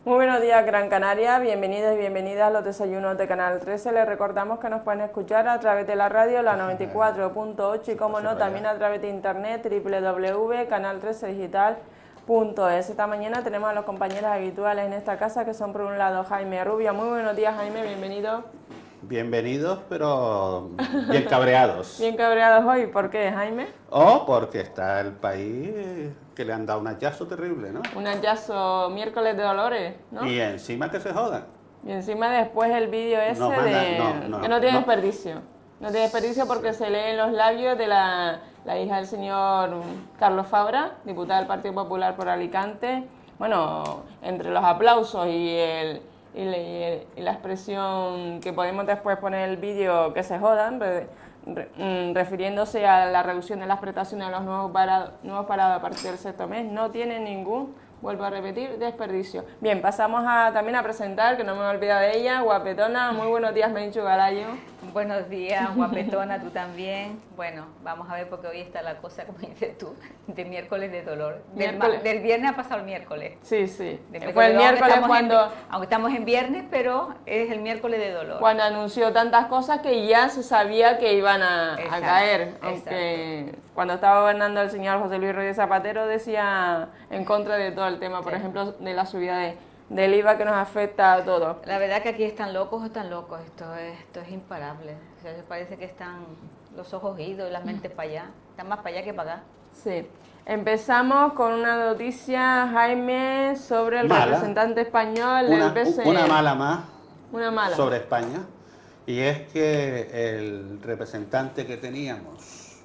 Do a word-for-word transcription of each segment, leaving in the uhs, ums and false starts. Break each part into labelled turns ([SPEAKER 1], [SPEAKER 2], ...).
[SPEAKER 1] Muy buenos días, Gran Canaria. Bienvenidos y bienvenidas a los desayunos de Canal trece. Les recordamos que nos pueden escuchar a través de la radio, la noventa y cuatro punto ocho, y como no, también a través de internet, doble u doble u doble u punto canal trece digital punto es. Esta mañana tenemos a los compañeros habituales en esta casa, que son por un lado Jaime Rubio. Muy buenos días, Jaime, bienvenido.
[SPEAKER 2] Bienvenidos, pero bien cabreados.
[SPEAKER 1] Bien cabreados hoy, ¿por qué, Jaime?
[SPEAKER 2] Oh, porque está el país que le han dado un hachazo terrible, ¿no?
[SPEAKER 1] Un hachazo miércoles de Dolores, ¿no?
[SPEAKER 2] Y encima que se jodan.
[SPEAKER 1] Y encima después el vídeo ese
[SPEAKER 2] No, manda,
[SPEAKER 1] de...
[SPEAKER 2] no, no,
[SPEAKER 1] que no tiene
[SPEAKER 2] no.
[SPEAKER 1] desperdicio. No tiene desperdicio porque se lee en los labios de la, la hija del señor Carlos Fabra, diputada del Partido Popular por Alicante. Bueno, entre los aplausos y el... Y, le, y la expresión que podemos después poner el vídeo, que se jodan, re, re, refiriéndose a la reducción de las prestaciones a los nuevos parados, nuevos parados a partir del sexto mes, no tiene ningún, vuelvo a repetir, desperdicio. Bien, pasamos a, también a presentar, que no me he olvidado de ella, guapetona. Muy buenos días, Menchu Galayo.
[SPEAKER 3] Buenos días, guapetona, tú también. Bueno, vamos a ver porque hoy está la cosa, como dices tú, de miércoles de dolor. Del, del viernes ha pasado el miércoles.
[SPEAKER 1] Sí, sí.
[SPEAKER 3] Del
[SPEAKER 1] Fue el miércoles cuando...
[SPEAKER 3] En, aunque estamos en viernes, pero es el miércoles de dolor.
[SPEAKER 1] Cuando anunció tantas cosas que ya se sabía que iban a, exacto, a caer. Aunque exacto. Cuando estaba gobernando el señor José Luis Rodríguez Zapatero decía en contra de todo el tema, por sí. ejemplo, de la subida de... del I V A que nos afecta a todos.
[SPEAKER 3] La verdad que aquí están locos o están locos, esto es, esto es imparable. O sea, parece que están los ojos idos y las mentes para allá. Están más para allá que para acá.
[SPEAKER 1] Sí. Empezamos con una noticia, Jaime, sobre el
[SPEAKER 2] mala.
[SPEAKER 1] representante español
[SPEAKER 2] una,
[SPEAKER 1] del P S E.
[SPEAKER 2] Una mala más
[SPEAKER 1] una mala.
[SPEAKER 2] sobre España. Y es que el representante que teníamos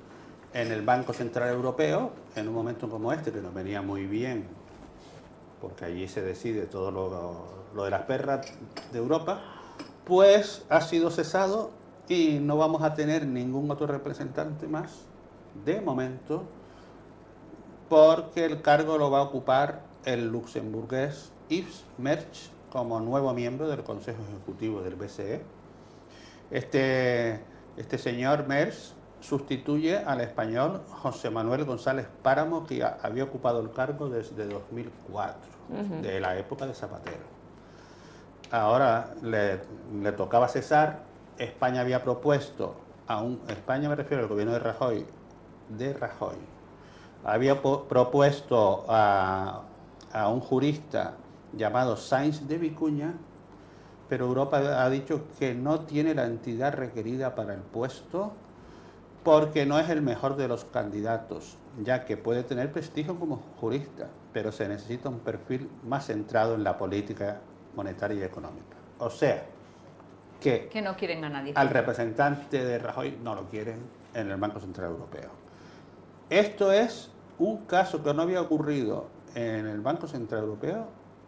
[SPEAKER 2] en el Banco Central Europeo, en un momento como este, que nos venía muy bien, porque allí se decide todo lo, lo de las perras de Europa, pues ha sido cesado y no vamos a tener ningún otro representante más, de momento, porque el cargo lo va a ocupar el luxemburgués Yves Mersch como nuevo miembro del Consejo Ejecutivo del B C E. Este, este señor Mersch sustituye al español José Manuel González Páramo, que había ocupado el cargo desde dos mil cuatro, uh-huh. de la época de Zapatero. Ahora le, le tocaba cesar. España había propuesto, a un, España me refiero al gobierno de Rajoy, de Rajoy, había po, propuesto a, a un jurista llamado Sainz de Vicuña, pero Europa ha dicho que no tiene la entidad requerida para el puesto, porque no es el mejor de los candidatos, ya que puede tener prestigio como jurista, pero se necesita un perfil más centrado en la política monetaria y económica. O sea, que,
[SPEAKER 3] que no quieren a nadie.
[SPEAKER 2] Al representante de Rajoy no lo quieren en el Banco Central Europeo. Esto es un caso que no había ocurrido en el Banco Central Europeo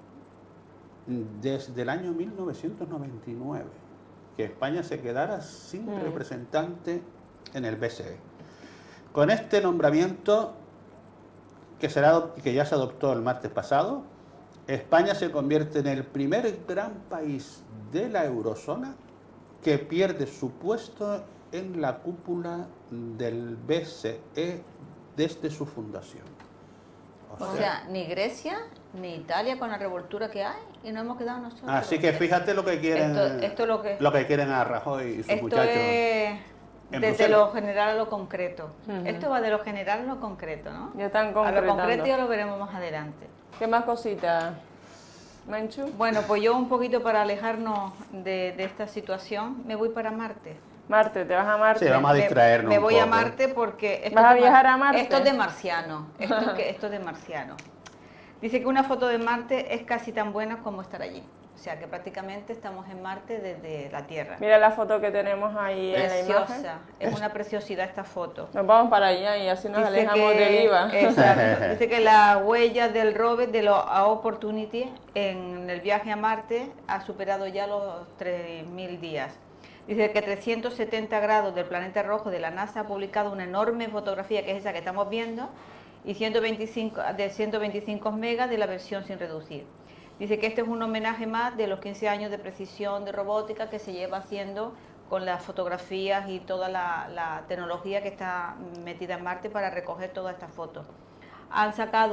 [SPEAKER 2] desde el año mil novecientos noventa y nueve, que España se quedara sin mm. representante en el B C E. Con este nombramiento, que, será, que ya se adoptó el martes pasado, España se convierte en el primer gran país de la eurozona que pierde su puesto en la cúpula del B C E desde su fundación.
[SPEAKER 3] O, o sea, sea, ni Grecia ni Italia con la revoltura que hay, y no hemos quedado nosotros.
[SPEAKER 2] Así que fíjate lo que quieren,
[SPEAKER 3] esto, esto lo, que,
[SPEAKER 2] lo que quieren a Rajoy y sus
[SPEAKER 3] esto
[SPEAKER 2] muchachos.
[SPEAKER 3] Es desde lo general a lo concreto. Uh-huh. Esto va de lo general a lo concreto, ¿no?
[SPEAKER 1] Ya están
[SPEAKER 3] a lo concreto ya lo veremos más adelante.
[SPEAKER 1] ¿Qué más cositas, Menchu?
[SPEAKER 3] Bueno, pues yo un poquito para alejarnos de, de esta situación, me voy para Marte.
[SPEAKER 1] Marte, ¿te vas a Marte?
[SPEAKER 2] Sí, vamos a distraernos
[SPEAKER 3] Me, me voy
[SPEAKER 2] un
[SPEAKER 3] a
[SPEAKER 2] poco.
[SPEAKER 3] Marte porque... Esto
[SPEAKER 1] ¿Vas a viajar a Marte?
[SPEAKER 3] Esto es de marciano, esto es, que, esto es de marciano. Dice que una foto de Marte es casi tan buena como estar allí. O sea, que prácticamente estamos en Marte desde la Tierra.
[SPEAKER 1] Mira la foto que tenemos ahí
[SPEAKER 3] Preciosa.
[SPEAKER 1] en la imagen.
[SPEAKER 3] Es una preciosidad esta foto.
[SPEAKER 1] Nos vamos para allá y así nos
[SPEAKER 3] Dice
[SPEAKER 1] alejamos
[SPEAKER 3] que,
[SPEAKER 1] del I V A.
[SPEAKER 3] Exacto. Dice que la huella del rover de la Opportunity en el viaje a Marte ha superado ya los tres mil días. Dice que trescientos setenta grados del planeta rojo de la NASA ha publicado una enorme fotografía, que es esa que estamos viendo, y ciento veinticinco, de ciento veinticinco megas de la versión sin reducir. Dice que este es un homenaje más de los quince años de precisión de robótica que se lleva haciendo con las fotografías y toda la, la tecnología que está metida en Marte para recoger todas estas fotos. Han sacado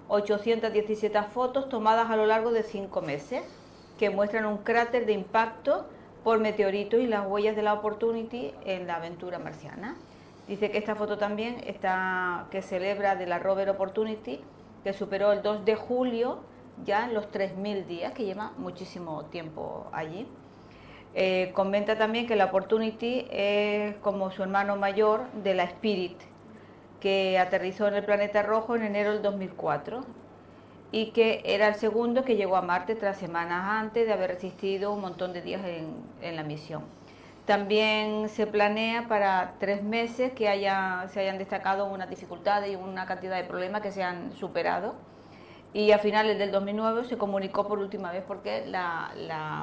[SPEAKER 3] ochocientas diecisiete fotos tomadas a lo largo de cinco meses, que muestran un cráter de impacto por meteoritos y las huellas de la Opportunity en la aventura marciana. Dice que esta foto también está, que celebra de la rover Opportunity, que superó el dos de julio ya los tres mil días, que lleva muchísimo tiempo allí. Eh, comenta también que la Opportunity es como su hermano mayor de la Spirit, que aterrizó en el planeta rojo en enero del dos mil cuatro y que era el segundo que llegó a Marte tras semanas antes de haber resistido un montón de días en, en la misión. También se planea para tres meses que haya, se hayan destacado unas dificultades y una cantidad de problemas que se han superado, y a finales del dos mil nueve se comunicó por última vez porque la, la,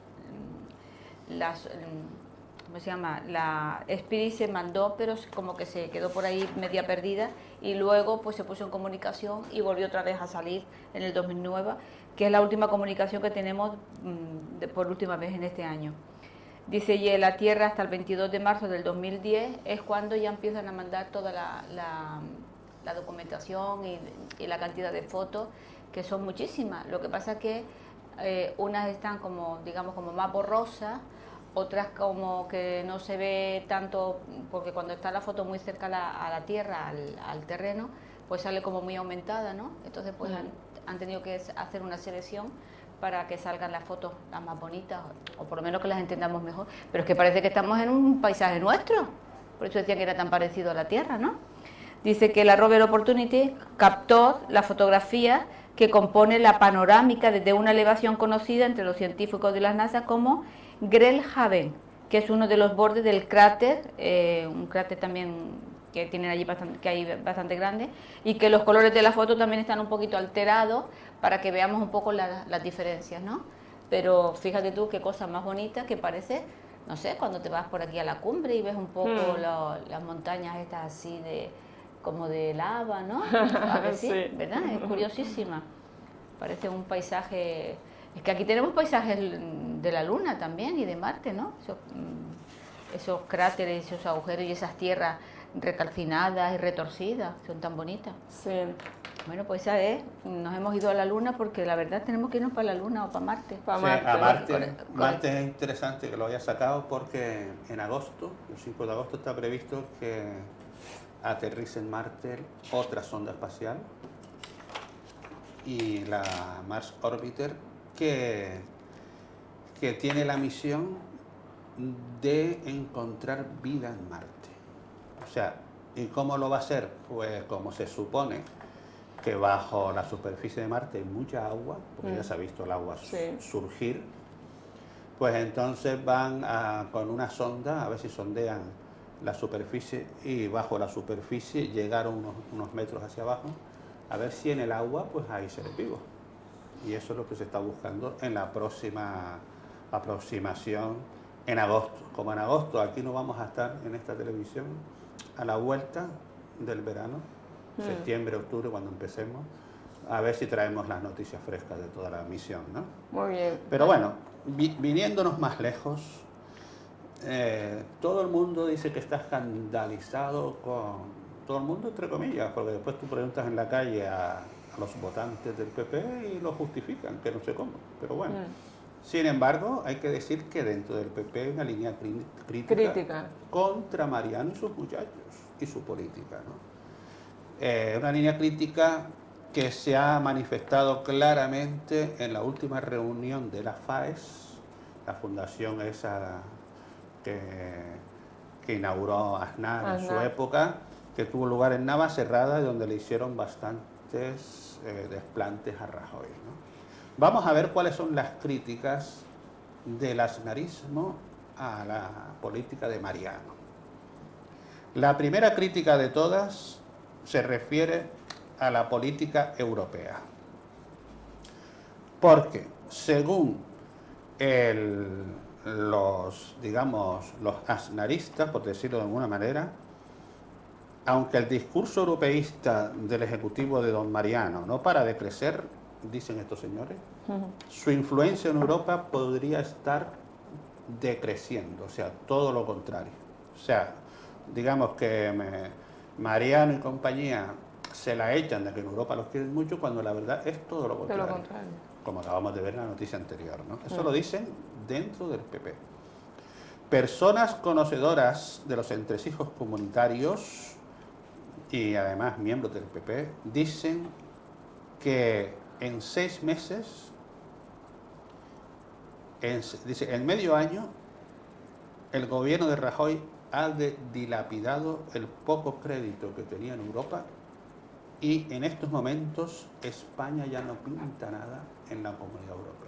[SPEAKER 3] la ¿cómo se llama? La Spirit se mandó, pero como que se quedó por ahí media perdida, y luego pues se puso en comunicación y volvió otra vez a salir en el dos mil nueve, que es la última comunicación que tenemos mmm, de, por última vez en este año. Dice, y la Tierra hasta el veintidós de marzo del dos mil diez es cuando ya empiezan a mandar toda la, la, la documentación y, y la cantidad de fotos, que son muchísimas. Lo que pasa es que eh, unas están como, digamos, como más borrosas, otras como que no se ve tanto, porque cuando está la foto muy cerca a la, a la tierra, al, al terreno, pues sale como muy aumentada, ¿no? Entonces pues mm. han, han tenido que hacer una selección para que salgan las fotos las más bonitas, o por lo menos que las entendamos mejor. Pero es que parece que estamos en un paisaje nuestro, por eso decía que era tan parecido a la Tierra, ¿no? Dice que la rover Opportunity captó la fotografía que compone la panorámica desde una elevación conocida entre los científicos de la NASA como Grellhaven, que es uno de los bordes del cráter, eh, un cráter también que tienen allí bastante, que hay bastante grande, y que los colores de la foto también están un poquito alterados para que veamos un poco la, las diferencias, ¿no? Pero fíjate tú qué cosa más bonita que parece, no sé, cuando te vas por aquí a la cumbre y ves un poco mm. lo, las montañas estas así de como de lava, ¿no? A ver, sí, sí, ¿verdad? Es curiosísima. Parece un paisaje. Es que aquí tenemos paisajes de la Luna también y de Marte, ¿no? Esos, esos cráteres, esos agujeros y esas tierras recalcinadas y retorcidas, son tan bonitas.
[SPEAKER 1] Sí.
[SPEAKER 3] Bueno, pues esa es, nos hemos ido a la Luna porque la verdad tenemos que irnos para la Luna o para Marte.
[SPEAKER 2] Para sí, Marte. A Marte, con, con Marte es interesante que lo haya sacado porque en agosto, el cinco de agosto, está previsto que aterrice en Marte otra sonda espacial y la Mars Orbiter, que, que tiene la misión de encontrar vida en Marte. O sea, ¿y cómo lo va a hacer? Pues como se supone que bajo la superficie de Marte hay mucha agua, porque mm. ya se ha visto el agua sí. surgir, pues entonces van a, con una sonda, a ver si sondean la superficie, y bajo la superficie llegar unos, unos metros hacia abajo, a ver si en el agua pues hay seres vivos. Y eso es lo que se está buscando en la próxima aproximación en agosto. Como en agosto aquí no vamos a estar en esta televisión, a la vuelta del verano, mm. septiembre, octubre, cuando empecemos, a ver si traemos las noticias frescas de toda la misión, ¿no?
[SPEAKER 1] Muy bien.
[SPEAKER 2] Pero bueno, vi, viniéndonos más lejos, eh, todo el mundo dice que está escandalizado con... Todo el mundo, entre comillas, porque después tú preguntas en la calle a, a los votantes del P P y lo justifican, que no sé cómo, pero bueno. Mm. Sin embargo, hay que decir que dentro del P P hay una línea crítica, crítica. contra Mariano y sus muchachos y su política, ¿no? Eh, una línea crítica que se ha manifestado claramente en la última reunión de la FAES, la fundación esa que, que inauguró Aznar, Aznar en su época, que tuvo lugar en Navacerrada, donde le hicieron bastantes eh, desplantes a Rajoy, ¿no? Vamos a ver cuáles son las críticas del aznarismo a la política de Mariano. La primera crítica de todas se refiere a la política europea. Porque según el, los, digamos, los aznaristas, por decirlo de alguna manera, aunque el discurso europeísta del Ejecutivo de don Mariano no para de crecer, dicen estos señores, uh-huh. su influencia en Europa podría estar decreciendo, o sea, todo lo contrario. O sea, digamos que me, Mariano y compañía se la echan de que en Europa los quieren mucho, cuando la verdad es todo lo contrario.
[SPEAKER 1] De lo contrario.
[SPEAKER 2] Como acabamos de ver en la noticia anterior, ¿no? Eso
[SPEAKER 1] Mm.
[SPEAKER 2] lo dicen dentro del P P. Personas conocedoras de los entresijos comunitarios y además miembros del P P dicen que en seis meses, en, dice, en medio año, el gobierno de Rajoy ha de- dilapidado el poco crédito que tenía en Europa y en estos momentos España ya no pinta nada en la Comunidad Europea.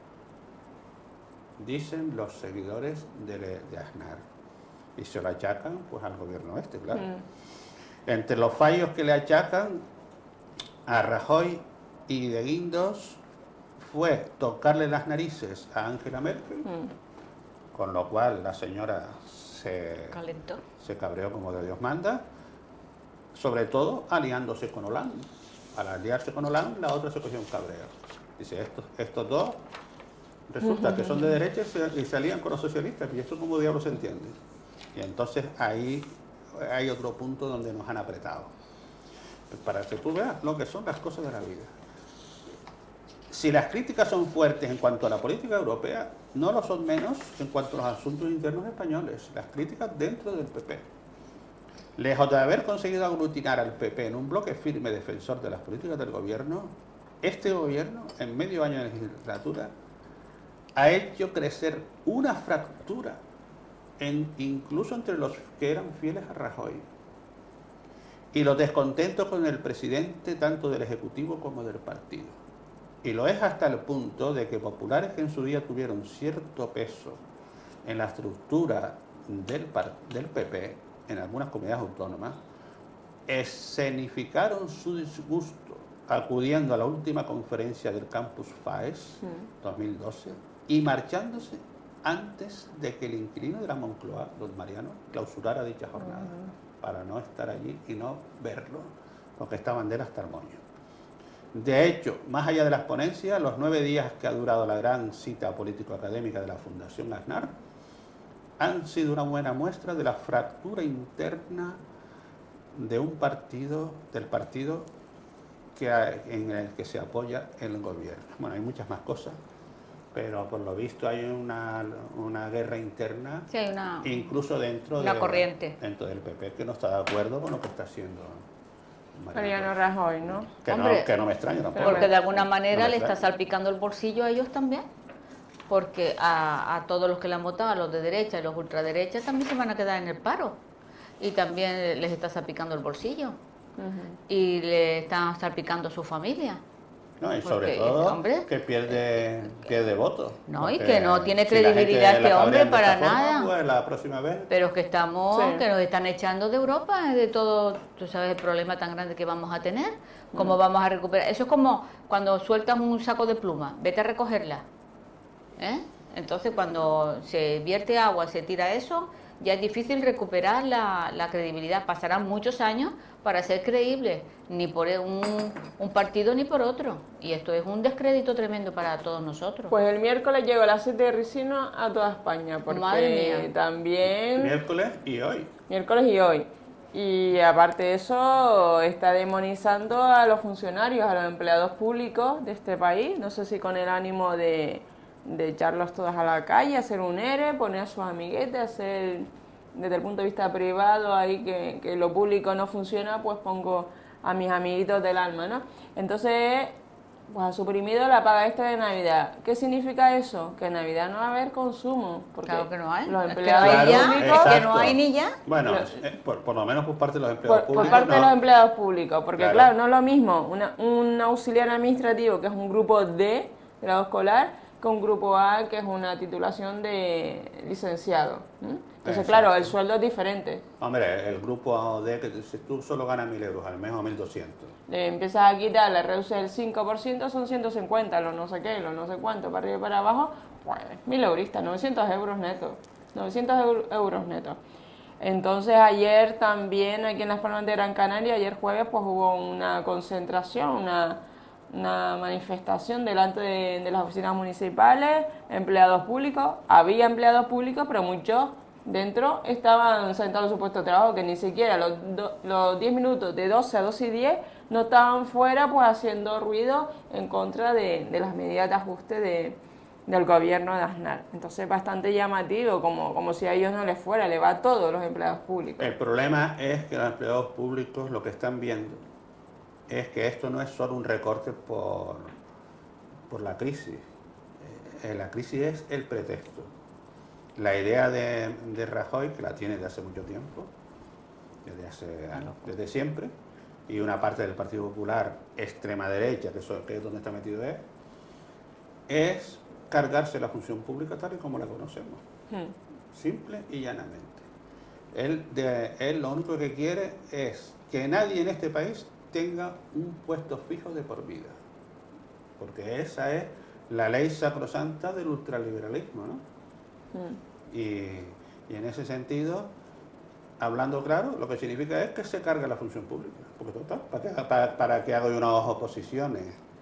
[SPEAKER 2] Dicen los seguidores de, de Aznar. Y se lo achacan pues al gobierno este, claro.
[SPEAKER 1] Mm.
[SPEAKER 2] Entre los fallos que le achacan a Rajoy y de Guindos fue tocarle las narices a Angela Merkel,
[SPEAKER 1] Mm.
[SPEAKER 2] con lo cual la señora se,
[SPEAKER 3] Calentó.
[SPEAKER 2] se cabreó como de Dios manda, sobre todo aliándose con Hollande. Al aliarse con Hollande, la otra se cogió un cabreo. Dice, estos, estos dos resulta que son de derecha y se, y se alían con los socialistas, y esto como diablos se entiende. Y entonces ahí hay otro punto donde nos han apretado. Para que tú veas lo que son las cosas de la vida. Si las críticas son fuertes en cuanto a la política europea, no lo son menos en cuanto a los asuntos internos españoles, las críticas dentro del P P. Lejos de haber conseguido aglutinar al P P en un bloque firme defensor de las políticas del gobierno, este gobierno, en medio año de legislatura, ha hecho crecer una fractura en, incluso entre los que eran fieles a Rajoy. Y los descontentos con el presidente tanto del Ejecutivo como del partido. Y lo es hasta el punto de que populares que en su día tuvieron cierto peso en la estructura del, del P P, en algunas comunidades autónomas, escenificaron su disgusto acudiendo a la última conferencia del Campus FAES
[SPEAKER 1] Mm.
[SPEAKER 2] dos mil doce y marchándose antes de que el inquilino de la Moncloa, don Mariano, clausurara dicha jornada,
[SPEAKER 1] Mm.
[SPEAKER 2] para no estar allí y no verlo, porque estaban de él hasta el moño. De hecho, más allá de las ponencias, los nueve días que ha durado la gran cita político-académica de la Fundación Aznar han sido una buena muestra de la fractura interna de un partido, del partido que ha- en el que se apoya el gobierno. Bueno, hay muchas más cosas, pero por lo visto hay una, una guerra interna,
[SPEAKER 3] Sí, hay una,
[SPEAKER 2] incluso dentro,
[SPEAKER 3] una
[SPEAKER 2] de-
[SPEAKER 3] corriente.
[SPEAKER 2] dentro del P P, que no está de acuerdo con lo que está haciendo
[SPEAKER 1] Mariano Rajoy, ¿no?
[SPEAKER 2] Que,
[SPEAKER 3] Hombre,
[SPEAKER 2] no, que no me extraña tampoco.
[SPEAKER 3] Porque de alguna
[SPEAKER 2] No
[SPEAKER 3] manera
[SPEAKER 2] me
[SPEAKER 3] le está
[SPEAKER 2] extraña.
[SPEAKER 3] salpicando el bolsillo a ellos también. Porque a, a todos los que le han votado, a los de derecha y los ultraderechas, también se van a quedar en el paro. Y también les está salpicando el bolsillo.
[SPEAKER 1] Ujú.
[SPEAKER 3] Y le están salpicando a su familia.
[SPEAKER 2] No, y sobre
[SPEAKER 3] Porque,
[SPEAKER 2] todo
[SPEAKER 3] hombre,
[SPEAKER 2] que pierde, pierde votos.
[SPEAKER 3] No, y
[SPEAKER 2] Porque
[SPEAKER 3] que no tiene
[SPEAKER 2] si la gente
[SPEAKER 3] credibilidad
[SPEAKER 2] la
[SPEAKER 3] este hombre
[SPEAKER 2] cabrean de
[SPEAKER 3] para
[SPEAKER 2] esta forma,
[SPEAKER 3] nada.
[SPEAKER 2] pues la próxima vez.
[SPEAKER 3] Pero es que estamos,
[SPEAKER 1] Sí.
[SPEAKER 3] que nos están echando de Europa, de todo, tú sabes el problema tan grande que vamos a tener, cómo vamos a recuperar. Eso es como cuando sueltas un saco de pluma, vete a recogerla. ¿eh? Entonces cuando se vierte agua, se tira eso, ya es difícil recuperar la, la credibilidad. Pasarán muchos años para ser creíble, ni por un, un partido ni por otro. Y esto es un descrédito tremendo para todos nosotros.
[SPEAKER 1] Pues el miércoles llegó el aceite de ricino a toda España, porque
[SPEAKER 3] Madre mía.
[SPEAKER 1] también
[SPEAKER 2] Miércoles y hoy.
[SPEAKER 1] miércoles y hoy. Y aparte de eso, está demonizando a los funcionarios, a los empleados públicos de este país. No sé si con el ánimo de, de echarlos todos a la calle, hacer un ERE, poner a sus amiguetes, hacer desde el punto de vista privado ahí que, que lo público no funciona, pues pongo a mis amiguitos del alma, ¿no? Entonces, pues ha suprimido la paga extra de Navidad. ¿Qué significa eso? Que en Navidad no va a haber consumo. Porque
[SPEAKER 3] Claro que no hay.
[SPEAKER 1] Los
[SPEAKER 3] Es que
[SPEAKER 1] empleados
[SPEAKER 3] no hay ya,
[SPEAKER 1] públicos...
[SPEAKER 3] es que
[SPEAKER 2] exacto.
[SPEAKER 3] no hay ni ya.
[SPEAKER 2] Bueno,
[SPEAKER 1] Lo-
[SPEAKER 2] eh, por, por lo menos por parte de los empleados
[SPEAKER 1] Por, por
[SPEAKER 2] públicos.
[SPEAKER 1] parte de
[SPEAKER 2] no.
[SPEAKER 1] los empleados públicos, porque
[SPEAKER 2] Claro.
[SPEAKER 1] claro, no es lo mismo una- un auxiliar administrativo, que es un grupo D, grado escolar, que un grupo A, que es una titulación de licenciado. ¿m? Entonces,
[SPEAKER 2] Exacto.
[SPEAKER 1] claro, el sueldo es diferente.
[SPEAKER 2] Hombre, el grupo D, que si tú solo ganas mil euros al mes o mil doscientos.
[SPEAKER 1] Le empiezas a quitar, le reduces el cinco por ciento, son ciento cincuenta, los no sé qué, los no sé cuánto, para arriba y para abajo, pues mil euristas, novecientos euros netos. novecientos eur- euros netos. Entonces ayer también aquí en Las Palmas de Gran Canaria, ayer jueves, pues hubo una concentración, una, una manifestación delante de, de las oficinas municipales, empleados públicos. Había empleados públicos, pero muchos dentro estaban sentados en su puesto de trabajo, que ni siquiera los, do, los diez minutos de doce a doce y diez no estaban fuera pues haciendo ruido en contra de, de las medidas de ajuste de, del gobierno de Aznar. Entonces bastante llamativo, como, como si a ellos no les fuera, le va a todos los empleados públicos.
[SPEAKER 2] El problema es que los empleados públicos lo que están viendo es que esto no es solo un recorte por, por la crisis. Eh, la crisis es el pretexto. La idea de, de Rajoy, que la tiene desde hace mucho tiempo, desde, hace, desde siempre, y una parte del Partido Popular, extrema derecha, que, eso, que es donde está metido él, es cargarse la función pública tal y como la conocemos, hmm. simple y llanamente. Él, de, él lo único que quiere es que nadie en este país tenga un puesto fijo de por vida, porque esa es la ley sacrosanta del ultraliberalismo, ¿no? Hmm. Y, y en ese sentido, hablando claro, lo que significa es que se carga la función pública, porque total, ¿para qué, para, para que hago unas oposiciones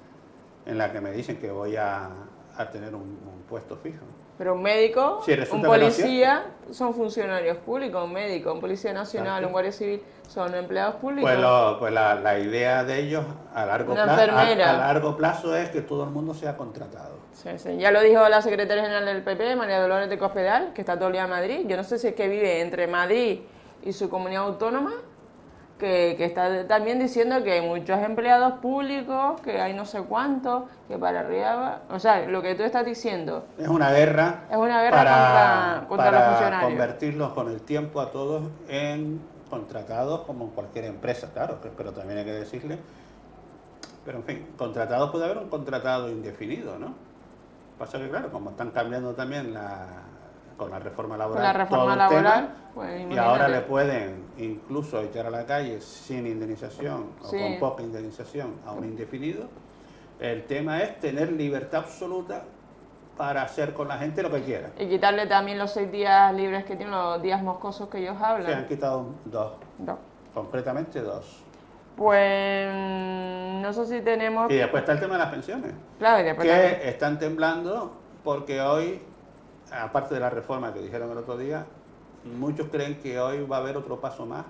[SPEAKER 2] en las que me dicen que voy a a tener un, un puesto fijo?
[SPEAKER 1] Pero un médico, sí, un policía no son funcionarios públicos, un médico, un policía nacional, exacto, un guardia civil son empleados públicos.
[SPEAKER 2] Pues, lo, pues la, la idea de ellos a largo, plazo, a, a largo plazo es que todo el mundo sea contratado.
[SPEAKER 1] Sí, sí. Ya lo dijo la secretaria general del P P, María Dolores de Cospedal, que está todo el día en Madrid. Yo no sé si es que vive entre Madrid y su comunidad autónoma, Que, que está también diciendo que hay muchos empleados públicos, que hay no sé cuántos, que para arriba... O sea, lo que tú estás diciendo...
[SPEAKER 2] Es una guerra,
[SPEAKER 1] es una guerra
[SPEAKER 2] para,
[SPEAKER 1] contra, contra
[SPEAKER 2] para
[SPEAKER 1] los funcionarios.
[SPEAKER 2] Convertirlos con el tiempo a todos en contratados como en cualquier empresa, claro, pero también hay que decirle... Pero en fin, contratados puede haber un contratado indefinido, ¿no? Pasa que claro, como están cambiando también la... con la reforma laboral,
[SPEAKER 1] con la reforma laboral tema,
[SPEAKER 2] pues, y ahora le pueden incluso echar a la calle sin indemnización sí. o con poca indemnización a un indefinido. El tema es tener libertad absoluta para hacer con la gente lo que quiera.
[SPEAKER 1] Y quitarle también los seis días libres que tienen, los días moscosos que ellos hablan.
[SPEAKER 2] Se han quitado dos,
[SPEAKER 1] dos.
[SPEAKER 2] concretamente dos.
[SPEAKER 1] Pues no sé si tenemos...
[SPEAKER 2] Y después está el tema de las pensiones,
[SPEAKER 1] claro, y después
[SPEAKER 2] que
[SPEAKER 1] también.
[SPEAKER 2] están temblando porque hoy, aparte de la reforma que dijeron el otro día, muchos creen que hoy va a haber otro paso más,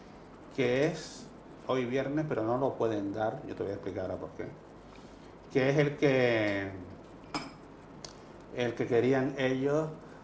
[SPEAKER 2] que es hoy viernes, pero no lo pueden dar, yo te voy a explicar ahora por qué, que es el que, el que querían ellos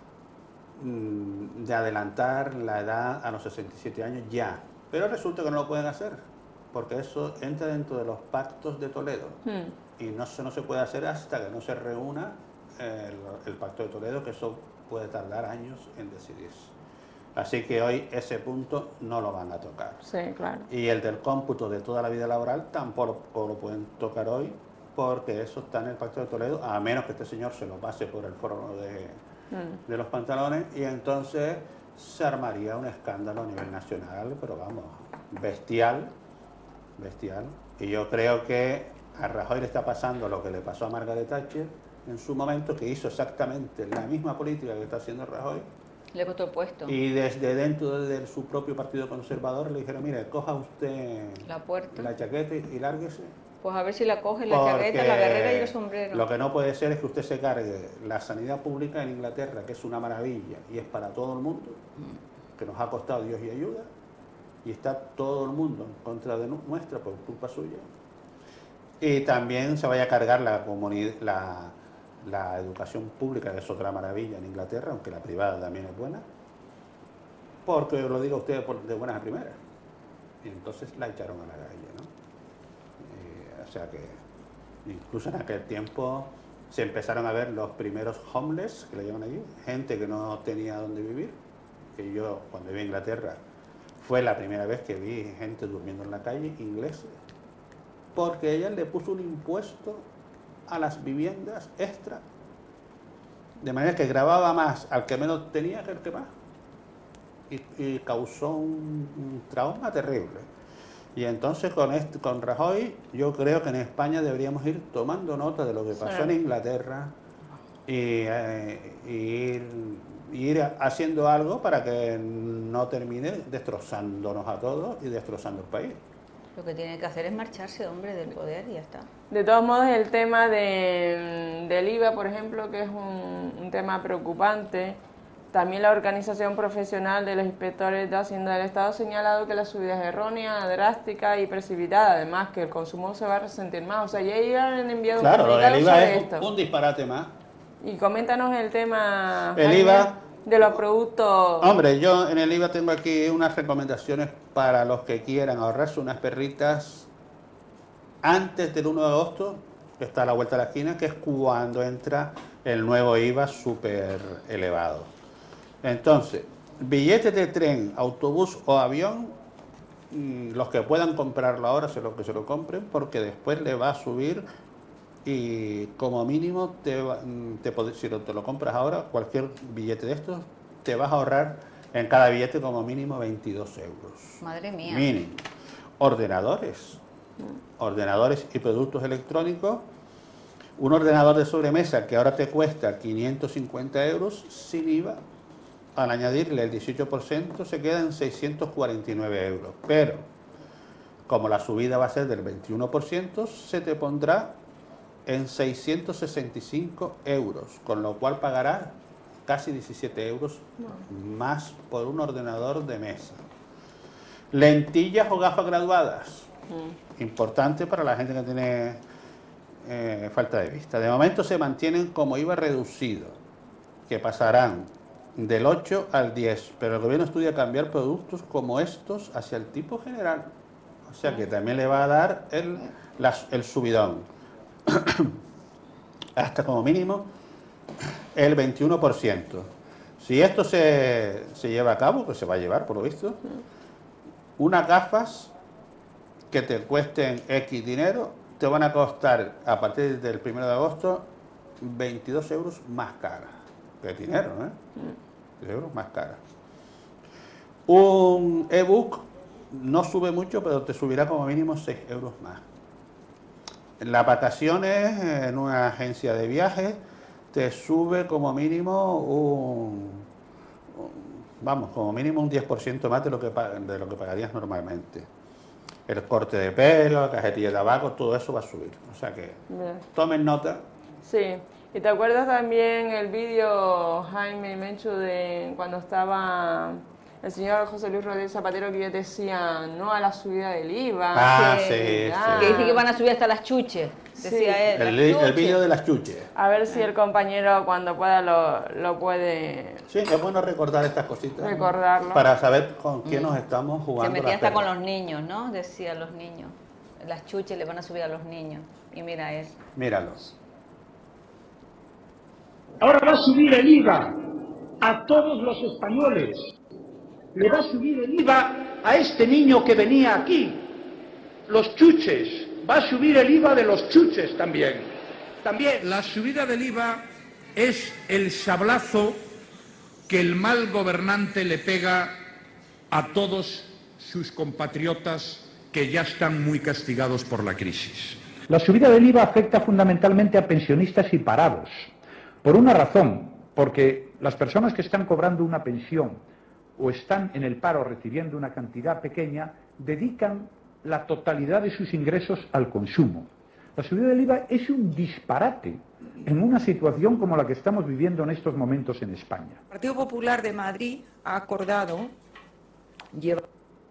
[SPEAKER 2] mmm, de adelantar la edad a los sesenta y siete años ya, pero resulta que no lo pueden hacer, porque eso entra dentro de los pactos de Toledo, hmm. y no, eso no se puede hacer hasta que no se reúna El, el Pacto de Toledo, que eso puede tardar años en decidirse. Así que hoy ese punto no lo van a tocar.
[SPEAKER 1] Sí, claro.
[SPEAKER 2] Y el del cómputo de toda la vida laboral tampoco lo pueden tocar hoy, porque eso está en el Pacto de Toledo, a menos que este señor se lo pase por el foro de, mm. de los pantalones, y entonces se armaría un escándalo a nivel nacional, pero vamos, bestial, bestial. Y yo creo que a Rajoy le está pasando lo que le pasó a Margaret Thatcher en su momento, que hizo exactamente la misma política que está haciendo Rajoy.
[SPEAKER 3] Le costó el puesto.
[SPEAKER 2] Y desde dentro de su propio partido conservador le dijeron, mire, coja usted
[SPEAKER 3] la puerta,
[SPEAKER 2] la chaqueta y lárguese.
[SPEAKER 3] Pues a ver si la coge la chaqueta, la guerrera y el sombrero.
[SPEAKER 2] Lo que no puede ser es que usted se cargue la sanidad pública en Inglaterra, que es una maravilla y es para todo el mundo, que nos ha costado Dios y ayuda, y está todo el mundo en contra de nuestra por culpa suya. Y también se vaya a cargar la comunidad, la la educación pública, que es otra maravilla en Inglaterra, aunque la privada también es buena, porque lo digo a ustedes de buenas a primeras. Y entonces la echaron a la calle, ¿no? Eh, o sea que incluso en aquel tiempo se empezaron a ver los primeros homeless, que le llaman allí, gente que no tenía dónde vivir, que yo cuando viví en Inglaterra fue la primera vez que vi gente durmiendo en la calle, ingleses, porque ella le puso un impuesto a las viviendas extra, de manera que grababa más al que menos tenía que el que más, y, y causó un, un trauma terrible. Y entonces con, este, con Rajoy yo creo que en España deberíamos ir tomando nota de lo que pasó sí. en Inglaterra y, eh, y ir, ir haciendo algo para que no termine destrozándonos a todos y destrozando el país.
[SPEAKER 3] Lo que tiene que hacer es marcharse, hombre, del poder y ya está.
[SPEAKER 1] De todos modos, el tema de, del I V A, por ejemplo, que es un, un tema preocupante, También la Organización Profesional de los Inspectores de Hacienda del Estado ha señalado que la subida es errónea, drástica y precipitada, además que el consumo se va a resentir más. O sea, ya han enviado
[SPEAKER 2] claro,
[SPEAKER 1] un comunicado
[SPEAKER 2] el I V A
[SPEAKER 1] sobre
[SPEAKER 2] es
[SPEAKER 1] esto.
[SPEAKER 2] un, un disparate más.
[SPEAKER 1] Y coméntanos el tema,
[SPEAKER 2] El
[SPEAKER 1] Jaime,
[SPEAKER 2] I V A,
[SPEAKER 1] de los productos.
[SPEAKER 2] Hombre, yo en el I V A tengo aquí unas recomendaciones para los que quieran ahorrarse unas perritas antes del uno de agosto, que está a la vuelta de la esquina, que es cuando entra el nuevo I V A súper elevado. Entonces, billetes de tren, autobús o avión, los que puedan comprarlo ahora, se lo que se lo compren, porque después le va a subir y como mínimo, te, va, te, si te lo compras ahora, cualquier billete de estos, te vas a ahorrar en cada billete como mínimo veintidós euros.
[SPEAKER 3] Madre mía.
[SPEAKER 2] Mínimo. Ordenadores. Ordenadores y productos electrónicos. Un ordenador de sobremesa que ahora te cuesta quinientos cincuenta euros sin I V A. Al añadirle el dieciocho por ciento se queda en seiscientos cuarenta y nueve euros. Pero, como la subida va a ser del veintiuno por ciento, se te pondrá en seiscientos sesenta y cinco euros, con lo cual pagarás casi diecisiete euros más por un ordenador de mesa. Lentillas o gafas graduadas. Mm. Importante para la gente que tiene eh, falta de vista. De momento se mantienen como I V A reducido, que pasarán del ocho al diez, pero el gobierno estudia cambiar productos como estos hacia el tipo general, o sea que también le va a dar el, las, el subidón, hasta como mínimo el veintiuno por ciento. Si esto se, se lleva a cabo, que se va a llevar por lo visto, unas gafas que te cuesten X dinero, te van a costar a partir del primero de agosto veintidós euros más caras. Que dinero, ¿eh? euros más cara. Un ebook no sube mucho, pero te subirá como mínimo seis euros más. En las vacaciones, en una agencia de viajes, te sube como mínimo un, un vamos, como mínimo un diez por ciento más de lo que de lo que pagarías normalmente. El corte de pelo, la cajetilla de tabaco, todo eso va a subir. O sea que Bien. tomen nota.
[SPEAKER 1] Sí. ¿Y te acuerdas también el vídeo, Jaime y Menchu, de cuando estaba el señor José Luis Rodríguez Zapatero, que ya decía no a la subida del I V A?
[SPEAKER 2] Ah,
[SPEAKER 1] que,
[SPEAKER 2] sí,
[SPEAKER 1] ah,
[SPEAKER 2] sí.
[SPEAKER 3] Que dice que van a subir hasta las chuches, decía
[SPEAKER 1] sí.
[SPEAKER 3] él.
[SPEAKER 2] El, el vídeo de las chuches.
[SPEAKER 1] A ver si el compañero cuando pueda lo, lo puede...
[SPEAKER 2] Sí, es bueno recordar estas cositas.
[SPEAKER 1] Recordarlo.
[SPEAKER 2] Para saber con quién mm. nos estamos jugando.
[SPEAKER 3] Se metía hasta con los niños, ¿no? Decían los niños. Las chuches le van a subir a los niños. Y mira él.
[SPEAKER 2] Míralos.
[SPEAKER 4] Ahora va a subir el I V A a todos los españoles. Le va a subir el I V A a este niño que venía aquí. Los chuches. Va a subir el I V A de los chuches también. También.
[SPEAKER 5] La subida del I V A es el sablazo que el mal gobernante le pega a todos sus compatriotas que ya están muy castigados por la crisis.
[SPEAKER 4] La subida del I V A afecta fundamentalmente a pensionistas y parados. Por una razón, porque las personas que están cobrando una pensión o están en el paro recibiendo una cantidad pequeña, dedican la totalidad de sus ingresos al consumo. La subida del I V A es un disparate en una situación como la que estamos viviendo en estos momentos en España.
[SPEAKER 6] El Partido Popular de Madrid ha acordado llevar,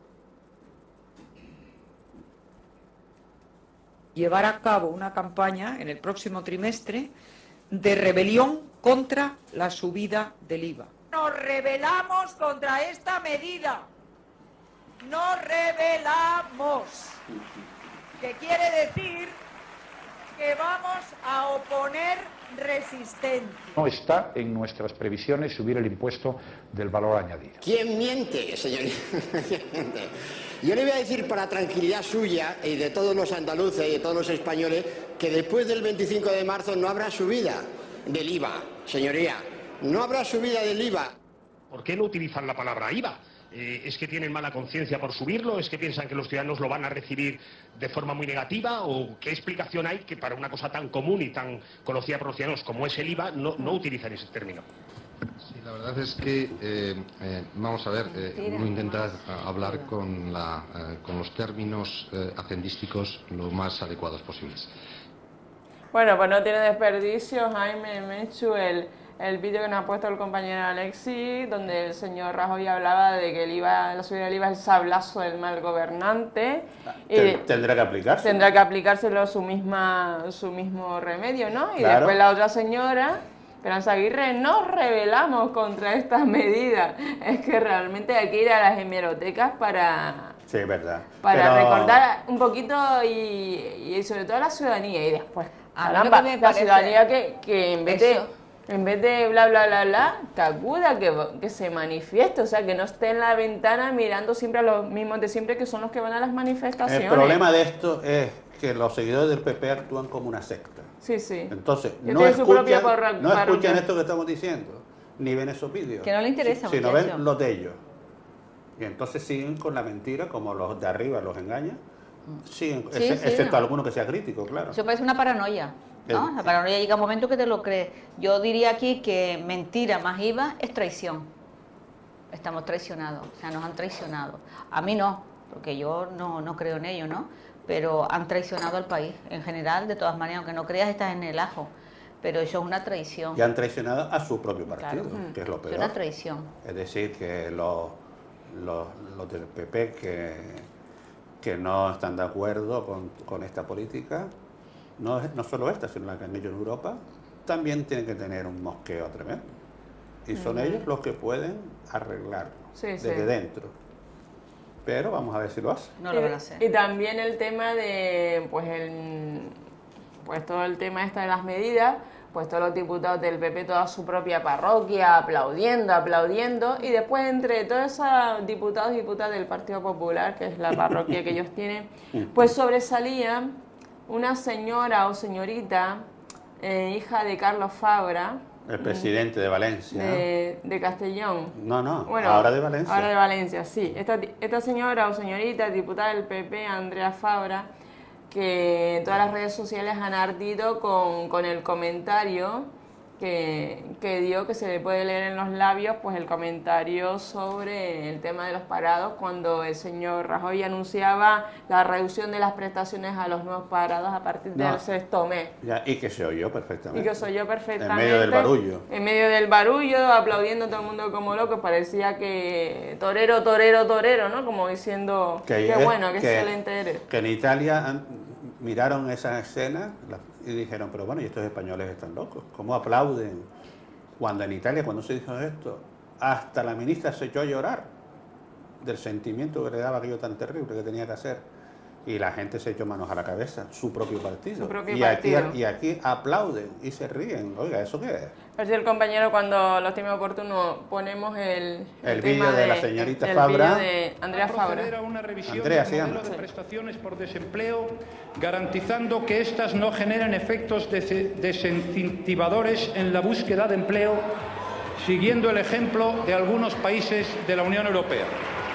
[SPEAKER 6] llevar a cabo una campaña en el próximo trimestre de rebelión contra la subida del I V A. Nos rebelamos contra esta medida. Nos rebelamos. Que quiere decir que vamos a oponer resistencia.
[SPEAKER 4] No está en nuestras previsiones subir el impuesto del valor añadido.
[SPEAKER 7] ¿Quién miente, señoría? Yo le voy a decir, para tranquilidad suya y de todos los andaluces y de todos los españoles, que después del veinticinco de marzo no habrá subida del I V A, señoría. No habrá subida del I V A.
[SPEAKER 8] ¿Por qué no utilizan la palabra I V A? Eh, ¿Es que tienen mala conciencia por subirlo? ¿Es que piensan que los ciudadanos lo van a recibir de forma muy negativa? ¿O qué explicación hay que para una cosa tan común y tan conocida por los ciudadanos como es el I V A no, no utilizan ese término?
[SPEAKER 9] Sí, la verdad es que, eh, eh, vamos a ver, eh, uno intenta hablar con, la, eh, con los términos eh, hacendísticos lo más adecuados posibles.
[SPEAKER 1] Bueno, pues no tiene desperdicio, Jaime, Menchu, el, el vídeo que nos ha puesto el compañero Alexis, donde el señor Rajoy hablaba de que el IVA, la subida del IVA es el sablazo del mal gobernante.
[SPEAKER 2] Ten,
[SPEAKER 1] y
[SPEAKER 2] tendrá que aplicarse.
[SPEAKER 1] Tendrá que aplicárselo su, misma, su mismo remedio, ¿no? Y
[SPEAKER 2] claro.
[SPEAKER 1] después la otra señora, Esperanza Aguirre, nos rebelamos contra estas medidas. Es que realmente hay que ir a las hemerotecas para...
[SPEAKER 2] Sí, es verdad.
[SPEAKER 1] Para
[SPEAKER 2] Pero...
[SPEAKER 1] recordar un poquito y, y sobre todo a la ciudadanía y después,
[SPEAKER 3] A mí
[SPEAKER 1] caramba,
[SPEAKER 3] lo que me
[SPEAKER 1] la
[SPEAKER 3] parece-
[SPEAKER 1] ciudadanía que, que en vez de
[SPEAKER 3] Eso.
[SPEAKER 1] en vez de bla bla bla bla, que acuda, que, que se manifieste, o sea, que no esté en la ventana mirando siempre a los mismos de siempre que son los que van a las manifestaciones.
[SPEAKER 2] El problema de esto es que los seguidores del P P actúan como una secta.
[SPEAKER 1] Sí, sí.
[SPEAKER 2] Entonces,
[SPEAKER 1] Yo
[SPEAKER 2] no
[SPEAKER 1] tengo su propia
[SPEAKER 2] escuchan,
[SPEAKER 1] parra-
[SPEAKER 2] no
[SPEAKER 1] parroquia.
[SPEAKER 2] escuchan esto que estamos diciendo, ni ven esos vídeos.
[SPEAKER 3] Que no le interesa,
[SPEAKER 2] si- Sino
[SPEAKER 3] muchacho.
[SPEAKER 2] ven los de ellos. Y entonces siguen con la mentira, como los de arriba los engañan, siguen,
[SPEAKER 3] Sí,
[SPEAKER 2] ex-
[SPEAKER 3] sí,
[SPEAKER 2] excepto
[SPEAKER 3] no.
[SPEAKER 2] alguno que sea crítico, claro.
[SPEAKER 3] Eso parece una paranoia, ¿no?
[SPEAKER 2] El-
[SPEAKER 3] La paranoia llega un momento que te lo crees. Yo diría aquí que mentira más I V A es traición. Estamos traicionados, o sea, nos han traicionado. A mí no, porque yo no, no creo en ello, ¿no? Pero han traicionado al país en general, de todas maneras, aunque no creas, estás en el ajo. Pero eso es una traición.
[SPEAKER 2] Y han traicionado a su propio partido,
[SPEAKER 3] Claro.
[SPEAKER 2] que es lo
[SPEAKER 3] Es
[SPEAKER 2] peor.
[SPEAKER 3] una traición.
[SPEAKER 2] Es decir, que los, los, los del P P que, que no están de acuerdo con, con esta política, no, es- no solo esta, sino la que han hecho en Europa, también tienen que tener un mosqueo tremendo. Y son
[SPEAKER 1] Ujú.
[SPEAKER 2] ellos los que pueden arreglarlo
[SPEAKER 1] Sí,
[SPEAKER 2] desde
[SPEAKER 1] sí.
[SPEAKER 2] dentro. Pero vamos a ver si lo hacen.
[SPEAKER 3] No lo
[SPEAKER 1] y,
[SPEAKER 3] van a hacer.
[SPEAKER 1] y también el tema de, pues, el, pues todo el tema esta de las medidas, pues todos los diputados del P P, toda su propia parroquia, aplaudiendo, aplaudiendo, y después entre todos esos diputados y diputadas del Partido Popular, que es la parroquia que ellos tienen, pues sobresalía una señora o señorita, eh, hija de Carlos Fabra,
[SPEAKER 2] El presidente de Valencia.
[SPEAKER 1] de, de Castellón.
[SPEAKER 2] No, no,
[SPEAKER 1] Bueno,
[SPEAKER 2] ahora de Valencia.
[SPEAKER 1] Ahora de Valencia, sí. Esta, esta señora o señorita, diputada del P P, Andrea Fabra, que en todas las redes sociales han ardido con, con el comentario que, que dio, que se le puede leer en los labios, pues el comentario sobre el tema de los parados, cuando el señor Rajoy anunciaba la reducción de las prestaciones a los nuevos parados a partir
[SPEAKER 2] No.
[SPEAKER 1] del sexto mes.
[SPEAKER 2] Ya, y que se oyó
[SPEAKER 1] Y
[SPEAKER 2] perfectamente.
[SPEAKER 1] que soy yo perfectamente.
[SPEAKER 2] En medio del barullo.
[SPEAKER 1] En medio del barullo, aplaudiendo todo el mundo como loco, parecía que torero, torero, torero, ¿no? Como diciendo,
[SPEAKER 2] Que
[SPEAKER 1] qué
[SPEAKER 2] es-
[SPEAKER 1] bueno, qué
[SPEAKER 2] que-
[SPEAKER 1] excelente eres.
[SPEAKER 2] Que en Italia han- miraron esa escena la- y dijeron, pero bueno, y estos españoles están locos, ¿cómo aplauden? Cuando en Italia, cuando se dijo esto, hasta la ministra se echó a llorar del sentimiento que le daba aquello tan terrible que tenía que hacer. Y la gente se echó manos a la cabeza, su propio partido.
[SPEAKER 1] Su propio
[SPEAKER 2] y,
[SPEAKER 1] partido.
[SPEAKER 2] Aquí, y aquí aplauden y se ríen. Oiga, ¿eso qué es?
[SPEAKER 1] A ver si el compañero, cuando lo estime oportuno, ponemos el,
[SPEAKER 2] El
[SPEAKER 1] tema
[SPEAKER 2] vídeo de la señorita
[SPEAKER 1] el
[SPEAKER 2] Fabra.
[SPEAKER 1] vídeo de Andrea
[SPEAKER 10] Va a proceder
[SPEAKER 1] Fabra.
[SPEAKER 10] a una revisión
[SPEAKER 2] Andrea,
[SPEAKER 10] del
[SPEAKER 2] se llama.
[SPEAKER 10] modelo de prestaciones por desempleo, garantizando que éstas no generen efectos dese- desincentivadores en la búsqueda de empleo, siguiendo el ejemplo de algunos países de la Unión Europea.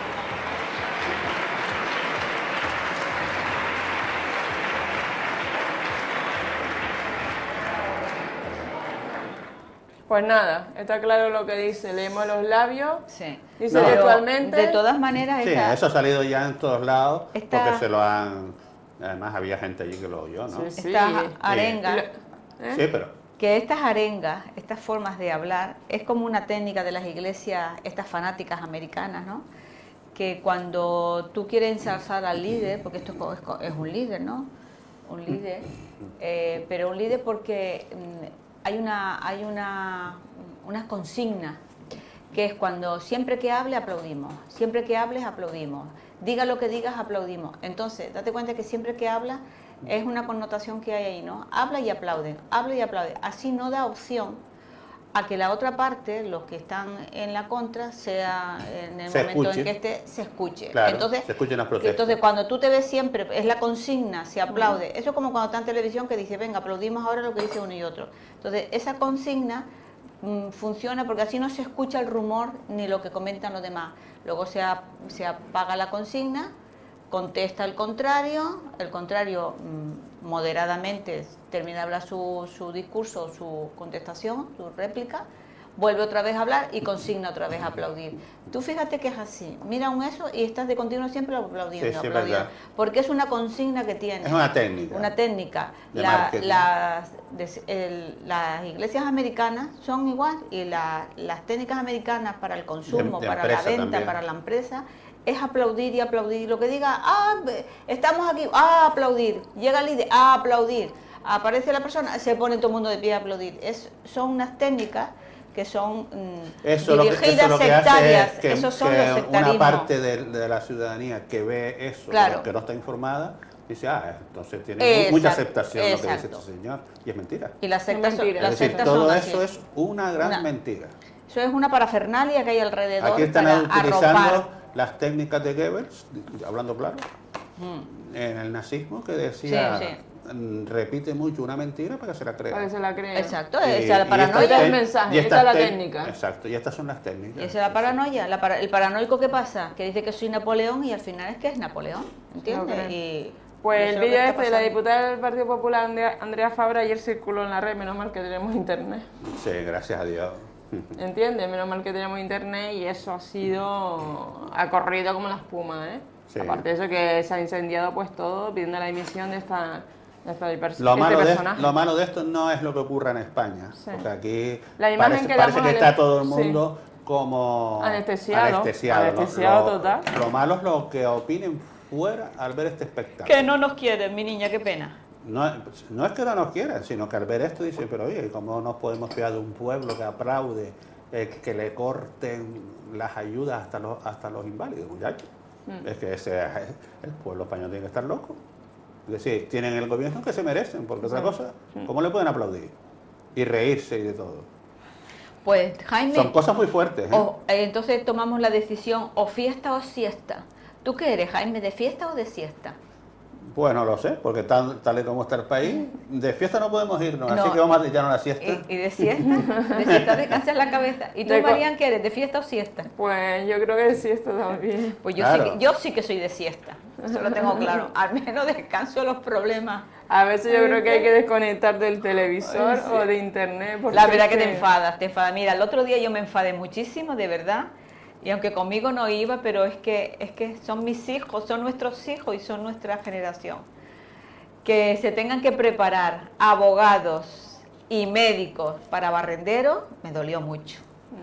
[SPEAKER 1] Pues nada, está claro lo que dice, leemos los labios,
[SPEAKER 3] Sí.
[SPEAKER 1] dice
[SPEAKER 2] No.
[SPEAKER 1] textualmente...
[SPEAKER 3] De todas maneras,
[SPEAKER 2] Sí,
[SPEAKER 3] esta-
[SPEAKER 2] eso ha salido ya en todos lados,
[SPEAKER 3] Esta-
[SPEAKER 2] porque se lo han... Además había gente allí que lo oyó, ¿no?
[SPEAKER 1] Sí, sí.
[SPEAKER 3] estas
[SPEAKER 1] Sí.
[SPEAKER 3] arengas,
[SPEAKER 1] ¿Eh?
[SPEAKER 2] Sí, pero...
[SPEAKER 3] que estas arengas, estas formas de hablar, es como una técnica de las iglesias, estas fanáticas americanas, ¿no? Que cuando tú quieres ensalzar al líder, porque esto es co- es, co- es un líder, ¿no? Un líder, eh, pero un líder porque mm, hay una, hay una, una consigna, que es cuando siempre que hable aplaudimos, siempre que hables aplaudimos, diga lo que digas aplaudimos. Entonces, date cuenta que siempre que hablas es una connotación que hay ahí, ¿no? Habla y aplaude, habla y aplaude. Así no da opción a que la otra parte, los que están en la contra, sea en el
[SPEAKER 2] Se
[SPEAKER 3] momento
[SPEAKER 2] escuche.
[SPEAKER 3] en que esté, se escuche.
[SPEAKER 2] Claro,
[SPEAKER 3] entonces,
[SPEAKER 2] se escuchen las protestas.
[SPEAKER 3] entonces, cuando tú te ves siempre, es la consigna, se aplaude. Eso es como cuando está en televisión que dice, venga, aplaudimos ahora lo que dice uno y otro. Entonces, esa consigna mm, funciona porque así no se escucha el rumor ni lo que comentan los demás. Luego se, ap- se apaga la consigna, contesta el contrario, el contrario mm, moderadamente termina de hablar su, su discurso, su contestación, su réplica, vuelve otra vez a hablar y consigna otra vez a aplaudir. Tú fíjate que es así, mira un eso y estás de continuo siempre aplaudiendo,
[SPEAKER 2] Sí, sí,
[SPEAKER 3] aplaudiendo,
[SPEAKER 2] verdad.
[SPEAKER 3] porque es una consigna que tiene.
[SPEAKER 2] Es una técnica.
[SPEAKER 3] Una técnica.
[SPEAKER 2] De
[SPEAKER 3] La-
[SPEAKER 2] marketing.
[SPEAKER 3] las, des- el- las iglesias americanas son igual y la- las técnicas americanas para el consumo,
[SPEAKER 2] De- de
[SPEAKER 3] para la
[SPEAKER 2] empresa
[SPEAKER 3] venta,
[SPEAKER 2] también.
[SPEAKER 3] para la empresa, es aplaudir y aplaudir. Lo que diga, ah, ve- estamos aquí, ah, aplaudir. Llega el líder, ah, aplaudir. Aparece la persona, se pone todo el mundo de pie a aplaudir. Es, son unas técnicas que son mm,
[SPEAKER 2] Eso lo que,
[SPEAKER 3] dirigidas
[SPEAKER 2] eso lo que
[SPEAKER 3] sectarias.
[SPEAKER 2] hace es que,
[SPEAKER 3] Esos son
[SPEAKER 2] que
[SPEAKER 3] los sectarismos.
[SPEAKER 2] una parte de, de la ciudadanía que ve eso,
[SPEAKER 3] Claro.
[SPEAKER 2] que no está informada, dice, ah, entonces tiene mu- mucha
[SPEAKER 3] Exacto,
[SPEAKER 2] aceptación lo que dice
[SPEAKER 3] exacto.
[SPEAKER 2] este señor. Y es mentira.
[SPEAKER 3] Y las sectas, son-
[SPEAKER 1] mentira.
[SPEAKER 3] las
[SPEAKER 2] Es decir,
[SPEAKER 3] sectas
[SPEAKER 2] todo
[SPEAKER 3] son
[SPEAKER 2] eso
[SPEAKER 3] así.
[SPEAKER 2] es una gran
[SPEAKER 3] Una-
[SPEAKER 2] mentira.
[SPEAKER 3] Eso es una parafernalia que hay alrededor
[SPEAKER 2] Aquí están
[SPEAKER 3] para
[SPEAKER 2] utilizando
[SPEAKER 3] arropar.
[SPEAKER 2] las técnicas de Goebbels, hablando claro,
[SPEAKER 3] Mm.
[SPEAKER 2] en el nazismo, que decía,
[SPEAKER 3] Sí,
[SPEAKER 2] mm, repite mucho una mentira para que se la crea.
[SPEAKER 1] Para que se la crean.
[SPEAKER 3] Exacto,
[SPEAKER 2] Y-
[SPEAKER 3] esa es la
[SPEAKER 2] y
[SPEAKER 3] paranoia.
[SPEAKER 2] estas
[SPEAKER 1] Este es el
[SPEAKER 2] tec-
[SPEAKER 1] mensaje,
[SPEAKER 2] y
[SPEAKER 1] esta
[SPEAKER 2] estas
[SPEAKER 1] es la
[SPEAKER 2] tec-
[SPEAKER 1] técnica.
[SPEAKER 2] Exacto, y estas son las técnicas.
[SPEAKER 3] Y esa es la paranoia. La para- el paranoico, ¿qué pasa? Que dice que soy Napoleón y al final es que es Napoleón, ¿entiendes?
[SPEAKER 1] No creo.
[SPEAKER 3] Y
[SPEAKER 1] Pues
[SPEAKER 3] eso
[SPEAKER 1] el
[SPEAKER 3] es lo que
[SPEAKER 1] vídeo
[SPEAKER 3] está
[SPEAKER 1] este de la
[SPEAKER 3] pasando.
[SPEAKER 1] diputada del Partido Popular, Andrea, Andrea Fabra, ayer circuló en la red, menos mal que tenemos internet.
[SPEAKER 2] Sí, gracias a Dios.
[SPEAKER 1] ¿Entiendes? Menos mal que tenemos internet y eso ha sido, ha corrido como la espuma, ¿eh?
[SPEAKER 2] Sí.
[SPEAKER 1] Aparte de eso que se ha incendiado pues todo pidiendo la dimisión de esta, de esta pers-
[SPEAKER 2] Lo
[SPEAKER 1] este
[SPEAKER 2] malo, de,
[SPEAKER 1] personaje.
[SPEAKER 2] lo malo de esto no es lo que ocurra en España,
[SPEAKER 1] Sí.
[SPEAKER 2] porque aquí
[SPEAKER 1] La imagen
[SPEAKER 2] parece,
[SPEAKER 1] que
[SPEAKER 2] parece
[SPEAKER 1] damos
[SPEAKER 2] que
[SPEAKER 1] al-
[SPEAKER 2] está todo el
[SPEAKER 1] sí.
[SPEAKER 2] mundo como
[SPEAKER 1] Anestesiado,
[SPEAKER 2] anestesiado. Lo-
[SPEAKER 1] anestesiado
[SPEAKER 2] lo,
[SPEAKER 1] total.
[SPEAKER 2] Lo malo es lo que opinen fuera al ver este espectáculo.
[SPEAKER 3] Que no nos quieren, mi niña, qué pena.
[SPEAKER 2] No, no es que no nos quieran, sino que al ver esto dicen, pero oye, ¿cómo nos podemos fiar de un pueblo que aplaude, eh, que le corten las ayudas hasta los, hasta los inválidos, muchachos?
[SPEAKER 1] Mm.
[SPEAKER 2] Es que ese, el pueblo español tiene que estar loco. Es decir, tienen el gobierno que se merecen, porque otra
[SPEAKER 1] Sí.
[SPEAKER 2] cosa, ¿cómo le pueden aplaudir? Y reírse y de todo.
[SPEAKER 3] Pues Jaime,
[SPEAKER 2] Son cosas muy fuertes. ¿eh?
[SPEAKER 3] o- eh, entonces tomamos la decisión o fiesta o siesta. ¿Tú qué eres, Jaime, de fiesta o de siesta?
[SPEAKER 2] Pues no lo sé, porque tal, tal y como está el país, de fiesta no podemos irnos, así
[SPEAKER 3] No.
[SPEAKER 2] que vamos a echarnos la siesta.
[SPEAKER 3] ¿Y, y de siesta? De siesta descansas la cabeza. ¿Y tú,
[SPEAKER 1] De co-
[SPEAKER 3] Marian, qué eres, de fiesta o siesta?
[SPEAKER 1] Pues yo creo que sí, esto también.
[SPEAKER 3] Pues yo,
[SPEAKER 2] Claro.
[SPEAKER 3] sí que, yo sí que soy de siesta, eso lo tengo claro. Al menos descanso de los problemas.
[SPEAKER 1] A veces yo creo que hay que desconectar del televisor
[SPEAKER 3] Ay, sí.
[SPEAKER 1] o de internet. porque
[SPEAKER 3] La verdad
[SPEAKER 1] es
[SPEAKER 3] que te enfadas, te enfadas. Mira, el otro día yo me enfadé muchísimo, de verdad. Y aunque conmigo no iba, pero es que, es que son mis hijos, son nuestros hijos y son nuestra generación. Que se tengan que preparar abogados y médicos para barrenderos, me dolió mucho.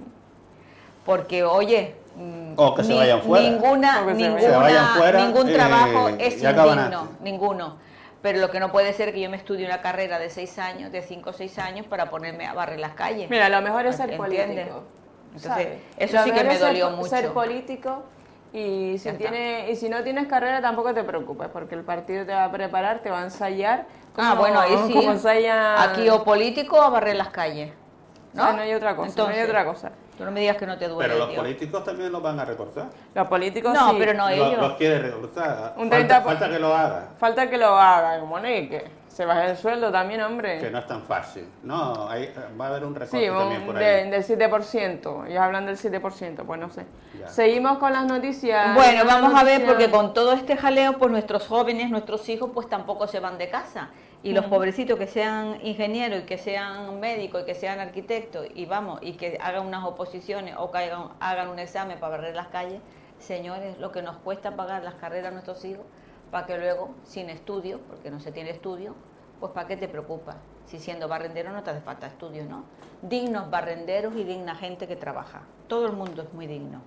[SPEAKER 3] Porque, oye, mm,
[SPEAKER 2] O que se
[SPEAKER 3] ni-
[SPEAKER 2] vayan fuera.
[SPEAKER 3] ninguna,
[SPEAKER 1] O que se
[SPEAKER 3] ninguna,
[SPEAKER 2] Se vayan fuera,
[SPEAKER 3] ningún
[SPEAKER 2] eh,
[SPEAKER 3] trabajo es
[SPEAKER 2] y acaban
[SPEAKER 3] indigno,
[SPEAKER 2] antes.
[SPEAKER 3] ninguno. Pero lo que no puede ser que yo me estudie una carrera de seis años, de cinco o seis años, para ponerme a barrer las calles.
[SPEAKER 1] Mira, lo mejor es ser
[SPEAKER 3] ¿Entiendes?
[SPEAKER 1] político.
[SPEAKER 3] Entonces,
[SPEAKER 1] ¿sabes?
[SPEAKER 3] eso
[SPEAKER 1] Lo
[SPEAKER 3] sí que
[SPEAKER 1] mejor
[SPEAKER 3] me
[SPEAKER 1] es ser-
[SPEAKER 3] dolió mucho.
[SPEAKER 1] Ser político y si,
[SPEAKER 3] Ya está.
[SPEAKER 1] tiene, y si no tienes carrera tampoco te preocupes, porque el partido te va a preparar, te va a ensayar.
[SPEAKER 3] Ah,
[SPEAKER 1] como-
[SPEAKER 3] bueno, ahí sí.
[SPEAKER 1] como ensaya-
[SPEAKER 3] Aquí o político o a barrer las calles.
[SPEAKER 1] O sea, no hay otra cosa, no hay
[SPEAKER 3] Entonces,
[SPEAKER 1] otra cosa.
[SPEAKER 3] Tú no me digas que no te duele,
[SPEAKER 2] Pero los
[SPEAKER 3] tío.
[SPEAKER 2] políticos también los van a recortar.
[SPEAKER 1] Los políticos
[SPEAKER 3] No,
[SPEAKER 1] sí.
[SPEAKER 3] pero no
[SPEAKER 2] Lo-
[SPEAKER 3] ellos.
[SPEAKER 2] los quiere recortar.
[SPEAKER 1] Un
[SPEAKER 2] Falta,
[SPEAKER 1] treinta por-
[SPEAKER 2] falta que lo haga,
[SPEAKER 1] Falta que lo hagan, bueno, y que se baje el sueldo también, hombre.
[SPEAKER 2] que no es tan fácil. No, hay- va a haber un recorte
[SPEAKER 1] Sí,
[SPEAKER 2] también
[SPEAKER 1] un-
[SPEAKER 2] por
[SPEAKER 1] de-
[SPEAKER 2] ahí.
[SPEAKER 1] del siete por ciento. Ellos hablan del siete por ciento, pues no sé.
[SPEAKER 2] Ya.
[SPEAKER 1] Seguimos con las noticias.
[SPEAKER 3] Bueno,
[SPEAKER 1] Las
[SPEAKER 3] vamos a ver,
[SPEAKER 1] noticias-
[SPEAKER 3] porque con todo este jaleo, pues nuestros jóvenes, nuestros hijos, pues tampoco se van de casa. Y los pobrecitos que sean ingenieros y que sean médicos y que sean arquitectos y vamos, y que hagan unas oposiciones o que hagan, hagan un examen para barrer las calles, señores, lo que nos cuesta pagar las carreras a nuestros hijos, para que luego, sin estudio, porque no se tiene estudio, pues ¿para qué te preocupas? Si siendo barrendero no te hace falta estudio, ¿no? Dignos barrenderos y digna gente que trabaja. Todo el mundo es muy digno.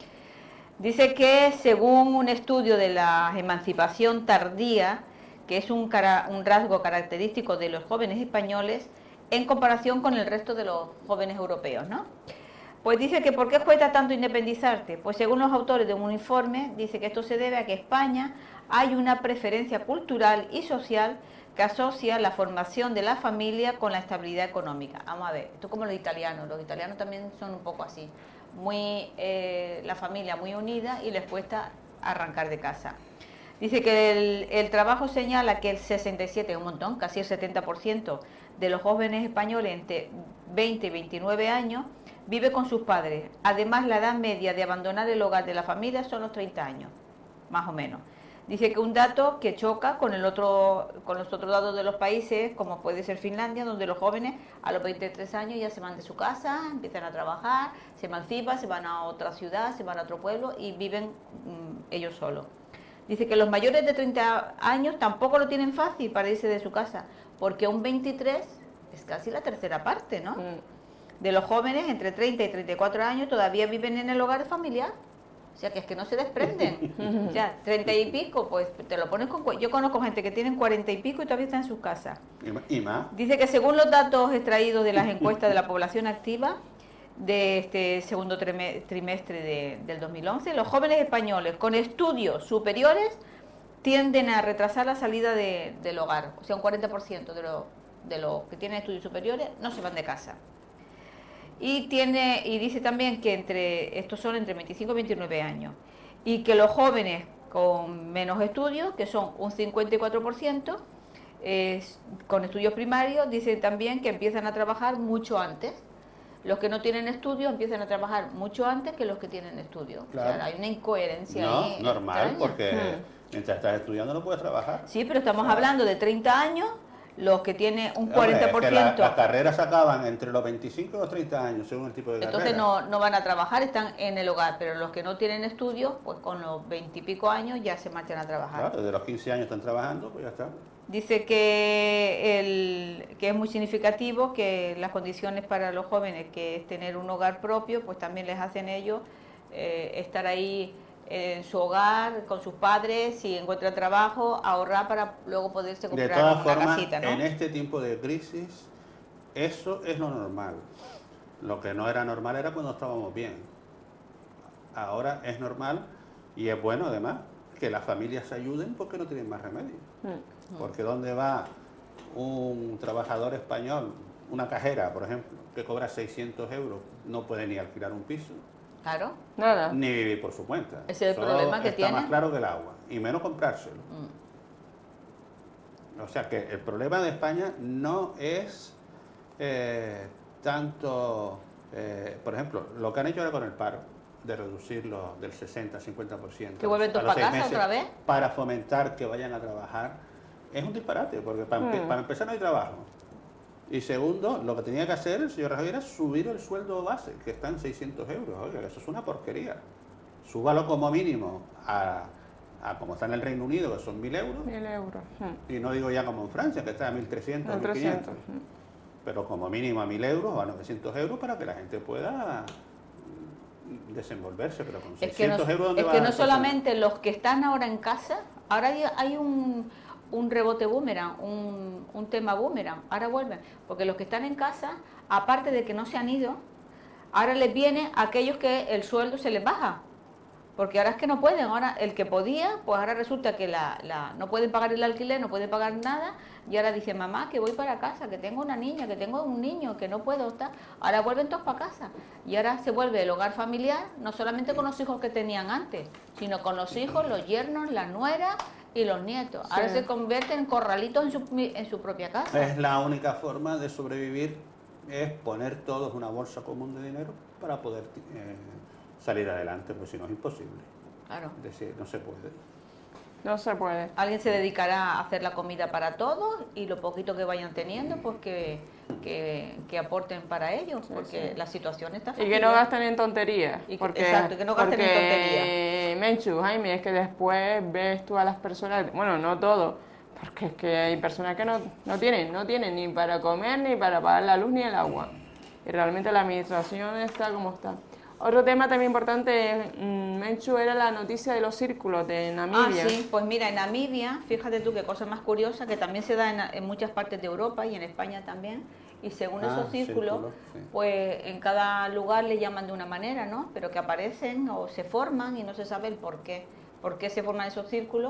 [SPEAKER 3] Dice que según un estudio de la emancipación tardía, que es un, cara- un rasgo característico de los jóvenes españoles en comparación con el resto de los jóvenes europeos, ¿no? Pues dice que ¿por qué cuesta tanto independizarte? Pues según los autores de un informe, dice que esto se debe a que España hay una preferencia cultural y social que asocia la formación de la familia con la estabilidad económica. Vamos a ver, esto es como los italianos, los italianos también son un poco así, muy eh, la familia muy unida y les cuesta arrancar de casa. Dice que el, el trabajo señala que el sesenta y siete, un montón, casi el setenta por ciento de los jóvenes españoles entre veinte y veintinueve años vive con sus padres. Además, la edad media de abandonar el hogar de la familia son los treinta años, más o menos. Dice que un dato que choca con, el otro, con los otros datos de los países, como puede ser Finlandia, donde los jóvenes a los veintitrés años ya se van de su casa, empiezan a trabajar, se emancipan, se van a otra ciudad, se van a otro pueblo y viven mmm, ellos solos. Dice que los mayores de treinta años tampoco lo tienen fácil para irse de su casa, porque un veintitrés es casi la tercera parte, ¿no? Mm. De los jóvenes entre treinta y treinta y cuatro años todavía viven en el hogar familiar. O sea, que es que no se desprenden. O sea, treinta y pico, pues te lo pones con... Yo conozco gente que tienen cuarenta y pico y todavía está en sus casas.
[SPEAKER 2] ¿Y más?
[SPEAKER 3] Dice que según los datos extraídos de las encuestas de la población activa de este segundo trimestre de, del dos mil once, los jóvenes españoles con estudios superiores tienden a retrasar la salida de, del hogar. O sea, un cuarenta por ciento de los de lo que tienen estudios superiores no se van de casa. Y tiene y dice también que entre estos son entre veinticinco y veintinueve años y que los jóvenes con menos estudios, que son un cincuenta y cuatro por ciento, eh, con estudios primarios, dice también que empiezan a trabajar mucho antes. Los que no tienen estudios empiezan a trabajar mucho antes que los que tienen estudios.
[SPEAKER 2] Claro.
[SPEAKER 3] O sea, hay una incoherencia
[SPEAKER 2] no,
[SPEAKER 3] ahí.
[SPEAKER 2] normal,
[SPEAKER 3] extraña.
[SPEAKER 2] porque
[SPEAKER 3] hmm.
[SPEAKER 2] mientras estás estudiando no puedes trabajar.
[SPEAKER 3] Sí, pero estamos hablando de treinta años. Los que tienen un
[SPEAKER 2] Hombre,
[SPEAKER 3] cuarenta por ciento...
[SPEAKER 2] Es que la, las carreras acaban entre los veinticinco y los treinta años, según el tipo de
[SPEAKER 3] entonces
[SPEAKER 2] carrera.
[SPEAKER 3] no, no van a trabajar, están en el hogar, pero los que no tienen estudios, pues con los veintipico años ya se marchan a trabajar.
[SPEAKER 2] Claro, desde los quince años están trabajando, pues ya está.
[SPEAKER 3] Dice que, el, que es muy significativo que las condiciones para los jóvenes, que es tener un hogar propio, pues también les hacen ellos eh, estar ahí en su hogar, con sus padres, si encuentra trabajo, ahorrar para luego poderse comprar
[SPEAKER 2] de todas
[SPEAKER 3] una
[SPEAKER 2] formas,
[SPEAKER 3] casita, ¿no?
[SPEAKER 2] En este tiempo de crisis, eso es lo normal. Lo que no era normal era cuando estábamos bien. Ahora es normal y es bueno además que las familias se ayuden porque no tienen más remedio. Mm. Porque ¿dónde va un trabajador español, una cajera, por ejemplo, que cobra seiscientos euros, no puede ni alquilar un piso?
[SPEAKER 3] Claro.
[SPEAKER 1] Nada.
[SPEAKER 2] Ni vivir por su cuenta.
[SPEAKER 3] Ese es el
[SPEAKER 2] Eso
[SPEAKER 3] problema que
[SPEAKER 2] está
[SPEAKER 3] tiene.
[SPEAKER 2] más claro que el agua. Y menos comprárselo. Mm. O sea que el problema de España no es eh, tanto, eh, por ejemplo, lo que han hecho ahora con el paro, de reducirlo del sesenta al cincuenta por ciento.
[SPEAKER 3] ¿Que vuelven todos para casa meses, otra vez?
[SPEAKER 2] Para fomentar que vayan a trabajar. Es un disparate, porque para, mm. empe para empezar no hay trabajo. Y segundo, lo que tenía que hacer el señor Rajoy era subir el sueldo base, que está en seiscientos euros. Oiga, eso es una porquería. Súbalo como mínimo a, a como está en el Reino Unido, que son mil euros.
[SPEAKER 1] Mil euros. Hmm.
[SPEAKER 2] Y no digo ya como en Francia, que está a mil trescientos, mil quinientos. Hmm. Pero como mínimo a mil euros o a novecientos euros para que la gente pueda desenvolverse. Pero con seiscientos
[SPEAKER 3] es que no,
[SPEAKER 2] euros, ¿dónde
[SPEAKER 3] es
[SPEAKER 2] va
[SPEAKER 3] que
[SPEAKER 2] a
[SPEAKER 3] no
[SPEAKER 2] empezar?
[SPEAKER 3] solamente los que están ahora en casa, ahora hay, hay un... un rebote boomerang, un, un tema boomerang, ahora vuelven, porque los que están en casa, aparte de que no se han ido, ahora les viene a aquellos que el sueldo se les baja, porque ahora es que no pueden, ahora el que podía, pues ahora resulta que la, la, no pueden pagar el alquiler, no pueden pagar nada, y ahora dice mamá que voy para casa, que tengo una niña, que tengo un niño, que no puedo estar, ahora vuelven todos para casa, y ahora se vuelve el hogar familiar, no solamente con los hijos que tenían antes, sino con los hijos, los yernos, las nueras, y los nietos. Ahora sí. Se convierten en corralitos en su, en su propia casa.
[SPEAKER 2] Es la única forma de sobrevivir, es poner todos una bolsa común de dinero para poder eh, salir adelante, porque si no es imposible.
[SPEAKER 3] Claro.
[SPEAKER 2] Es decir, no se puede.
[SPEAKER 1] No se puede.
[SPEAKER 3] Alguien se dedicará a hacer la comida para todos y lo poquito que vayan teniendo, pues que, que, que aporten para ellos, sí, porque sí. La situación está fácil.
[SPEAKER 1] Y que no gasten en tonterías.
[SPEAKER 3] Y que,
[SPEAKER 1] porque,
[SPEAKER 3] exacto, que no gasten
[SPEAKER 1] porque,
[SPEAKER 3] en tonterías.
[SPEAKER 1] Menchu, Jaime, es que después ves tú a las personas, bueno, no todo, porque es que hay personas que no, no tienen, no tienen ni para comer, ni para pagar la luz, ni el agua. Y realmente la administración está como está. Otro tema también importante, Menchu, era la noticia de los círculos de Namibia.
[SPEAKER 3] Ah, sí, pues mira, en Namibia, fíjate tú qué cosa más curiosa, que también se da en, en muchas partes de Europa y en España también, y según ah, esos círculos, círculo, sí. Pues en cada lugar le llaman de una manera, ¿no? Pero que aparecen o se forman y no se sabe el por qué, por qué se forman esos círculos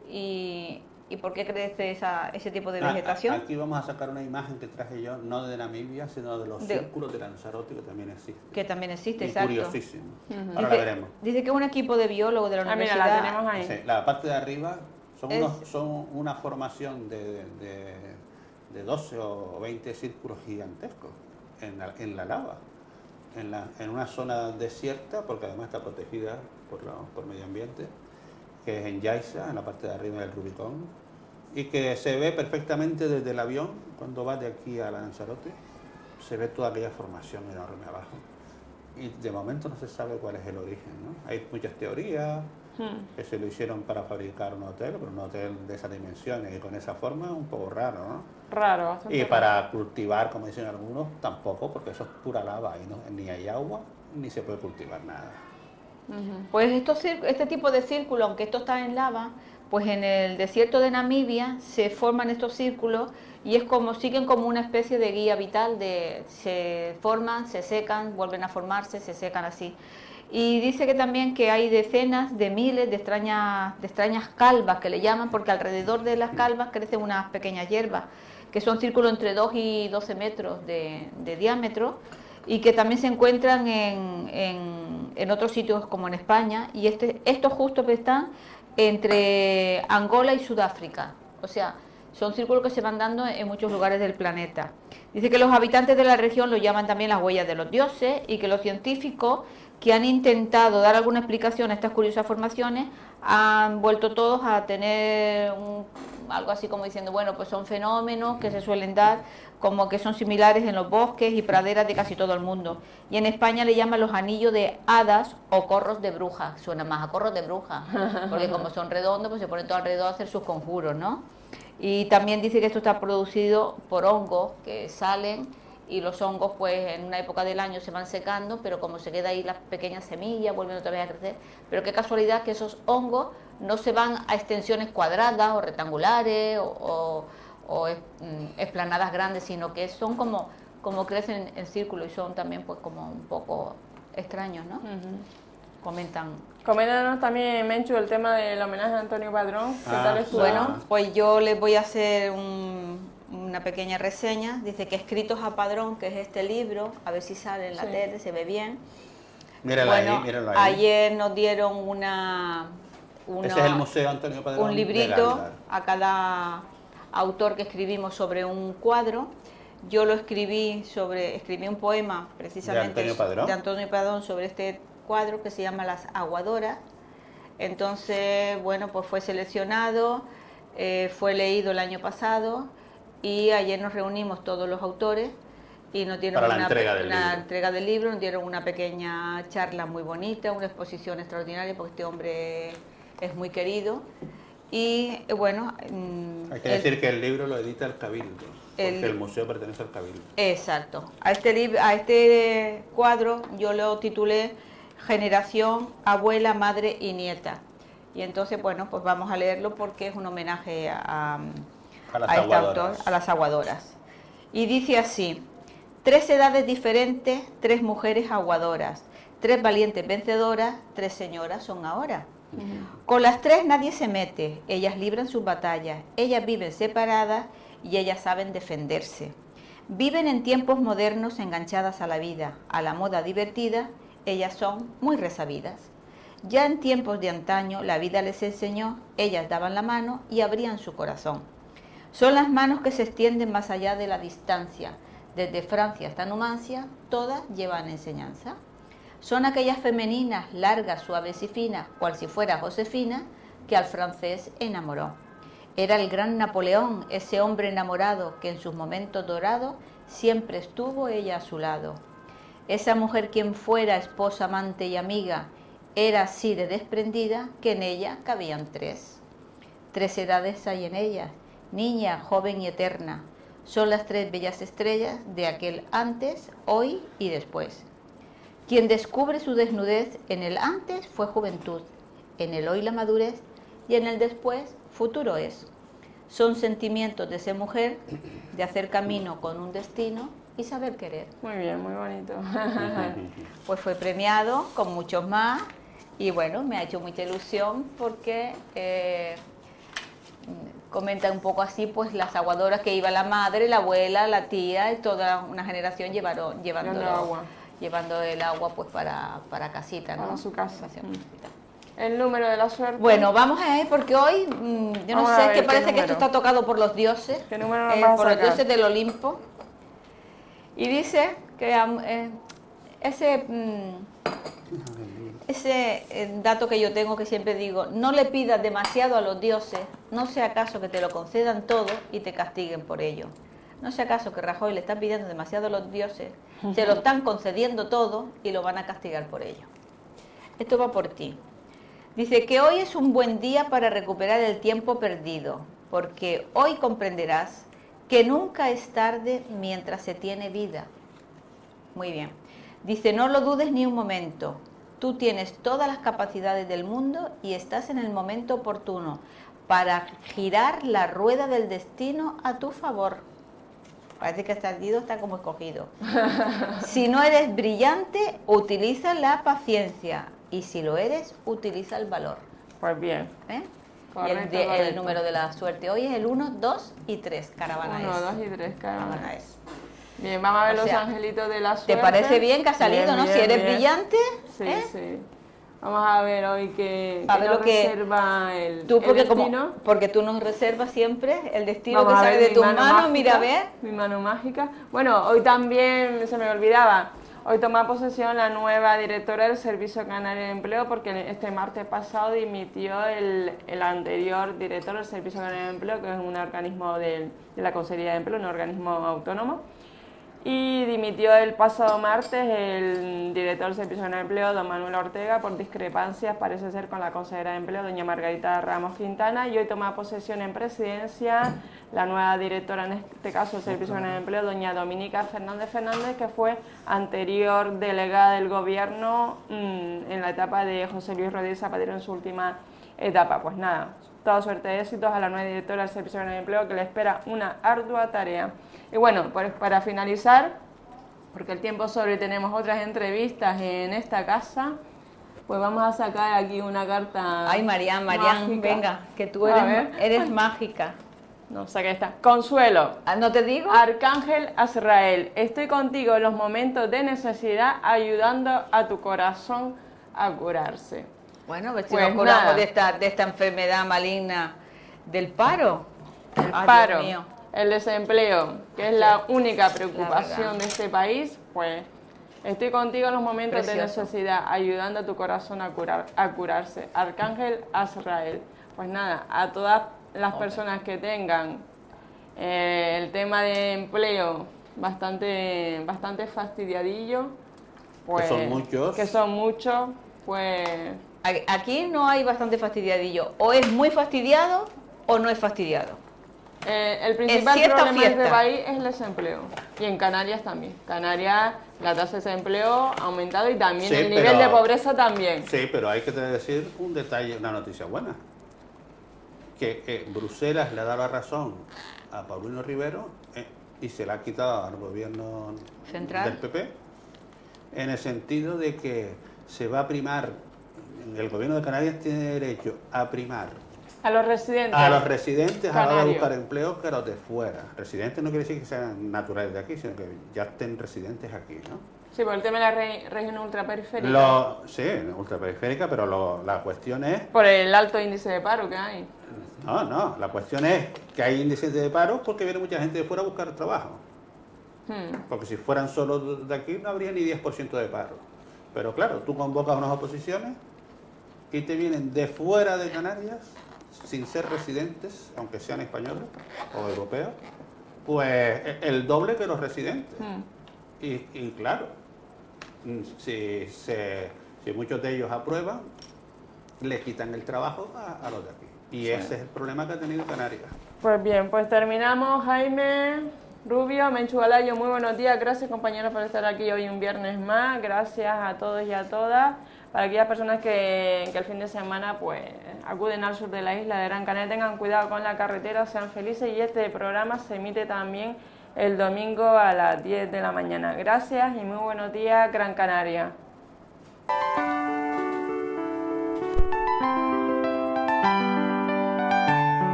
[SPEAKER 3] y... ¿Y por qué crece esa, ese tipo de vegetación?
[SPEAKER 2] Aquí vamos a sacar una imagen que traje yo, no de Namibia, sino de los de, círculos de Lanzarote, que también existe.
[SPEAKER 3] Que también existe,
[SPEAKER 2] y
[SPEAKER 3] exacto.
[SPEAKER 2] Curiosísimo. Uh-huh. Ahora
[SPEAKER 3] dice,
[SPEAKER 2] la veremos.
[SPEAKER 3] Dice que un equipo de biólogos de la
[SPEAKER 1] ah,
[SPEAKER 3] universidad...
[SPEAKER 1] Mira, la tenemos ahí.
[SPEAKER 2] Sí, la parte de arriba son,
[SPEAKER 3] es,
[SPEAKER 2] unos, son una formación de, de, de doce o veinte círculos gigantescos en la, en la lava, en, la, en una zona desierta, porque además está protegida por, la, por medio ambiente. que es en Yaiza, en la parte de arriba del Rubicón, y que se ve perfectamente desde el avión, cuando va de aquí a Lanzarote, se ve toda aquella formación enorme abajo. Y de momento no se sabe cuál es el origen, ¿no? Hay muchas teorías hmm. que se lo hicieron para fabricar un hotel, pero un hotel de esas dimensiones y con esa forma, un poco raro, ¿no?
[SPEAKER 1] Raro, bastante
[SPEAKER 2] Y
[SPEAKER 1] raro.
[SPEAKER 2] para cultivar, como dicen algunos, tampoco, porque eso es pura lava y no, ni hay agua, ni se puede cultivar nada.
[SPEAKER 3] Pues estos, este tipo de círculo, aunque esto está en lava, pues en el desierto de Namibia se forman estos círculos y es como, siguen como una especie de guía vital, de se forman, se secan, vuelven a formarse, se secan así. Y dice que también que hay decenas de miles de extrañas, de extrañas calvas que le llaman, porque alrededor de las calvas crecen unas pequeñas hierbas, que son círculos entre dos y doce metros de, de diámetro, y que también se encuentran en, en, en otros sitios como en España, y este, estos justo están entre Angola y Sudáfrica, o sea, son círculos que se van dando en muchos lugares del planeta. Dice que los habitantes de la región lo llaman también las huellas de los dioses, y que los científicos que han intentado dar alguna explicación a estas curiosas formaciones han vuelto todos a tener un, algo así como diciendo, bueno, pues son fenómenos que se suelen dar, como que son similares en los bosques y praderas de casi todo el mundo. Y en España le llaman los anillos de hadas o corros de brujas, suena más a corros de brujas, porque como son redondos, pues se ponen todo alrededor a hacer sus conjuros, ¿no? Y también dice que esto está producido por hongos que salen, y los hongos pues en una época del año se van secando, pero como se queda ahí las pequeñas semillas, vuelven otra vez a crecer. Pero qué casualidad que esos hongos no se van a extensiones cuadradas o rectangulares o, o, o es, mm, esplanadas grandes, sino que son como, como crecen en círculo y son también pues como un poco extraños, ¿no? Uh-huh. Comentan.
[SPEAKER 1] Coméntanos también, Menchu, el tema del homenaje a Antonio Padrón. ¿Qué
[SPEAKER 3] ah,
[SPEAKER 1] tal estuvo?
[SPEAKER 3] Bueno, pues yo les voy a hacer un... una pequeña reseña. Dice que Escritos a Padrón, que es este libro, a ver si sale en la sí. tele, se ve bien.
[SPEAKER 2] Míralo
[SPEAKER 3] bueno,
[SPEAKER 2] ahí, míralo ahí.
[SPEAKER 3] Ayer nos dieron una, una
[SPEAKER 2] ese es el Museo Antonio Padrón,
[SPEAKER 3] un librito a cada autor que escribimos sobre un cuadro. Yo lo escribí sobre, escribí un poema precisamente
[SPEAKER 2] de Antonio Padrón,
[SPEAKER 3] de Antonio Padrón sobre este cuadro que se llama Las Aguadoras. Entonces, bueno, pues fue seleccionado, eh, fue leído el año pasado. Y ayer nos reunimos todos los autores y nos dieron
[SPEAKER 2] Para la
[SPEAKER 3] una,
[SPEAKER 2] entrega, del
[SPEAKER 3] una
[SPEAKER 2] libro.
[SPEAKER 3] entrega del libro, nos dieron una pequeña charla muy bonita, una exposición extraordinaria, porque este hombre es muy querido. Y bueno...
[SPEAKER 2] Hay que el, decir que el libro lo edita el Cabildo, porque el, el museo pertenece al Cabildo.
[SPEAKER 3] Exacto. A este, libro, a este cuadro yo lo titulé Generación, Abuela, Madre y Nieta. Y entonces, bueno, pues vamos a leerlo porque es un homenaje a...
[SPEAKER 2] A las,
[SPEAKER 3] a este autor, a las aguadoras. Y dice así: tres edades diferentes, tres mujeres aguadoras, tres valientes vencedoras, tres señoras son ahora. Uh-huh. Con las tres nadie se mete, ellas libran sus batallas, ellas viven separadas y ellas saben defenderse. Viven en tiempos modernos enganchadas a la vida, a la moda divertida, ellas son muy resabidas. Ya en tiempos de antaño la vida les enseñó, ellas daban la mano y abrían su corazón. Son las manos que se extienden más allá de la distancia. Desde Francia hasta Numancia, todas llevan enseñanza. Son aquellas femeninas, largas, suaves y finas, cual si fuera Josefina, que al francés enamoró. Era el gran Napoleón, ese hombre enamorado, que en sus momentos dorados siempre estuvo ella a su lado. Esa mujer, quien fuera esposa, amante y amiga, era así de desprendida que en ella cabían tres. Tres edades hay en ella, niña, joven y eterna, son las tres bellas estrellas de aquel antes, hoy y después. Quien descubre su desnudez en el antes fue juventud, en el hoy la madurez y en el después futuro es. Son sentimientos de ser mujer, de hacer camino con un destino y saber querer.
[SPEAKER 1] Muy bien, muy bonito.
[SPEAKER 3] Pues fue premiado con muchos más y bueno, me ha hecho mucha ilusión porque... Eh, comenta un poco así, pues las aguadoras que iba la madre, la abuela, la tía, y toda una generación llevaron, llevando,
[SPEAKER 1] agua.
[SPEAKER 3] llevando el agua pues para, para casita, ¿no?
[SPEAKER 1] Para su casa. Mm. El número de la suerte.
[SPEAKER 3] Bueno, vamos a ver, porque hoy, mmm, yo no
[SPEAKER 1] vamos
[SPEAKER 3] sé, es que parece que esto está tocado por los dioses,
[SPEAKER 1] ¿Qué número nos
[SPEAKER 3] eh,
[SPEAKER 1] vas a
[SPEAKER 3] por los
[SPEAKER 1] sacar?
[SPEAKER 3] dioses del Olimpo. Y dice que eh, ese... Mmm, ese eh, dato que yo tengo que siempre digo, no le pidas demasiado a los dioses, no sea acaso que te lo concedan todo y te castiguen por ello. No sea acaso que Rajoy le está pidiendo demasiado a los dioses, se lo están concediendo todo y lo van a castigar por ello. Esto va por ti. Dice que hoy es un buen día para recuperar el tiempo perdido, porque hoy comprenderás que nunca es tarde mientras se tiene vida. Muy bien. Dice, no lo dudes ni un momento. Tú tienes todas las capacidades del mundo y estás en el momento oportuno para girar la rueda del destino a tu favor. Parece que este ardido está como escogido. Si no eres brillante, utiliza la paciencia. Y si lo eres, utiliza el valor.
[SPEAKER 1] Pues bien.
[SPEAKER 3] ¿Eh?
[SPEAKER 1] Correcto,
[SPEAKER 3] y el, de,
[SPEAKER 1] correcto.
[SPEAKER 3] el número de la suerte hoy es el uno, dos y tres. Caravana
[SPEAKER 1] uno,
[SPEAKER 3] es.
[SPEAKER 1] dos y tres, caravana
[SPEAKER 3] Caravana
[SPEAKER 1] es.
[SPEAKER 3] es.
[SPEAKER 1] Bien, vamos a ver
[SPEAKER 3] O
[SPEAKER 1] los
[SPEAKER 3] sea,
[SPEAKER 1] angelitos de la suerte.
[SPEAKER 3] ¿Te parece bien que ha salido,
[SPEAKER 1] Bien,
[SPEAKER 3] no?
[SPEAKER 1] bien,
[SPEAKER 3] Si eres
[SPEAKER 1] bien.
[SPEAKER 3] brillante,
[SPEAKER 1] Sí,
[SPEAKER 3] ¿eh?
[SPEAKER 1] sí. Vamos a ver hoy qué,
[SPEAKER 3] A
[SPEAKER 1] qué
[SPEAKER 3] ver
[SPEAKER 1] nos
[SPEAKER 3] lo que-
[SPEAKER 1] reserva el,
[SPEAKER 3] Tú, porque,
[SPEAKER 1] el
[SPEAKER 3] como,
[SPEAKER 1] destino.
[SPEAKER 3] porque tú nos reservas siempre el destino
[SPEAKER 1] Vamos
[SPEAKER 3] que
[SPEAKER 1] a
[SPEAKER 3] sale
[SPEAKER 1] ver
[SPEAKER 3] de
[SPEAKER 1] mi
[SPEAKER 3] tus
[SPEAKER 1] mano
[SPEAKER 3] manos,
[SPEAKER 1] mágica,
[SPEAKER 3] mira a ver.
[SPEAKER 1] Mi mano mágica. Bueno, hoy también, se me olvidaba, hoy toma posesión la nueva directora del Servicio Canario de Empleo, porque este martes pasado dimitió el, el anterior director del Servicio Canario de Empleo, que es un organismo del- de la Consejería de Empleo, un organismo autónomo. Y dimitió el pasado martes el director del Servicio Canario de Empleo, don Manuel Ortega, por discrepancias, parece ser, con la consejera de Empleo, doña Margarita Ramos Quintana, y hoy toma posesión en presidencia la nueva directora, en este caso del Servicio Canario de Empleo, doña Dominica Fernández Fernández, que fue anterior delegada del Gobierno mmm, en la etapa de José Luis Rodríguez Zapatero en su última etapa. Pues nada, toda suerte de éxitos a la nueva directora del Servicio Canario de Empleo, que le espera una ardua tarea. Y bueno, pues para finalizar, porque el tiempo sobre y tenemos otras entrevistas en esta casa, pues vamos a sacar aquí una carta.
[SPEAKER 3] Ay, Marian, Marian,
[SPEAKER 1] mágica.
[SPEAKER 3] venga, que tú
[SPEAKER 1] A
[SPEAKER 3] eres,
[SPEAKER 1] ver.
[SPEAKER 3] eres mágica.
[SPEAKER 1] No, saca esta. Consuelo.
[SPEAKER 3] Ah, ¿no te digo?
[SPEAKER 1] Arcángel Azrael, estoy contigo en los momentos de necesidad, ayudando a tu corazón a curarse.
[SPEAKER 3] Bueno, a ver si
[SPEAKER 1] Pues
[SPEAKER 3] nos curamos
[SPEAKER 1] nada.
[SPEAKER 3] de esta, de esta enfermedad maligna del paro.
[SPEAKER 1] El
[SPEAKER 3] Ay,
[SPEAKER 1] paro,
[SPEAKER 3] Dios mío.
[SPEAKER 1] el desempleo, que es la única preocupación
[SPEAKER 3] verdad.
[SPEAKER 1] de este país, pues estoy contigo en los momentos
[SPEAKER 3] Precioso.
[SPEAKER 1] de necesidad, ayudando a tu corazón a, curar, a curarse. Arcángel Azrael. Pues nada, a todas las personas que tengan eh, el tema de empleo bastante, bastante fastidiadillo, pues,
[SPEAKER 2] Que son muchos.
[SPEAKER 1] que son muchos, pues
[SPEAKER 3] Aquí no hay bastante fastidiadillo. O es muy fastidiado o no es fastidiado.
[SPEAKER 1] Eh, el principal
[SPEAKER 3] fiesta o
[SPEAKER 1] problema de este
[SPEAKER 3] fiesta.
[SPEAKER 1] país es el desempleo. Y en Canarias también. Canarias, la tasa de desempleo ha aumentado y también
[SPEAKER 2] Sí,
[SPEAKER 1] el nivel
[SPEAKER 2] pero-
[SPEAKER 1] de pobreza también.
[SPEAKER 2] Sí, pero hay que decir un detalle, una noticia buena. Que eh, Bruselas le ha dado la razón a Paulino Rivero eh, y se la ha quitado al gobierno
[SPEAKER 3] Central.
[SPEAKER 2] del P P, en el sentido de que se va a primar, el gobierno de Canarias tiene derecho a primar
[SPEAKER 1] A los residentes.
[SPEAKER 2] a los residentes a la hora de
[SPEAKER 1] canarios.
[SPEAKER 2] buscar empleo que a los de fuera. Residentes no quiere decir que sean naturales de aquí, sino que ya estén residentes aquí, ¿no?
[SPEAKER 1] Sí, por el tema de la re- región ultraperiférica.
[SPEAKER 2] Lo, sí, ultraperiférica, pero lo- la cuestión es...
[SPEAKER 1] Por el alto índice de paro que hay.
[SPEAKER 2] No, no, la cuestión es que hay índices de paro porque viene mucha gente de fuera a buscar trabajo.
[SPEAKER 1] Hmm.
[SPEAKER 2] Porque si fueran solo de aquí no habría ni diez por ciento de paro. Pero claro, tú convocas unas oposiciones y te vienen de fuera de Canarias, sin ser residentes, aunque sean españoles o europeos, pues e- el doble que los residentes.
[SPEAKER 1] Hmm.
[SPEAKER 2] Y, y claro, mm, si, se- si muchos de ellos aprueban, le quitan el trabajo a, a los de aquí. Y ese es el problema que ha tenido Canarias.
[SPEAKER 1] Pues bien, pues terminamos. Jaime, Rubio, Menchu Galayo, muy buenos días. Gracias, compañeros, por estar aquí hoy un viernes más. Gracias a todos y a todas. Para aquellas personas que, que el fin de semana pues acuden al sur de la isla de Gran Canaria, tengan cuidado con la carretera, sean felices. Y este programa se emite también el domingo a las diez de la mañana. Gracias y muy buenos días, Gran Canaria.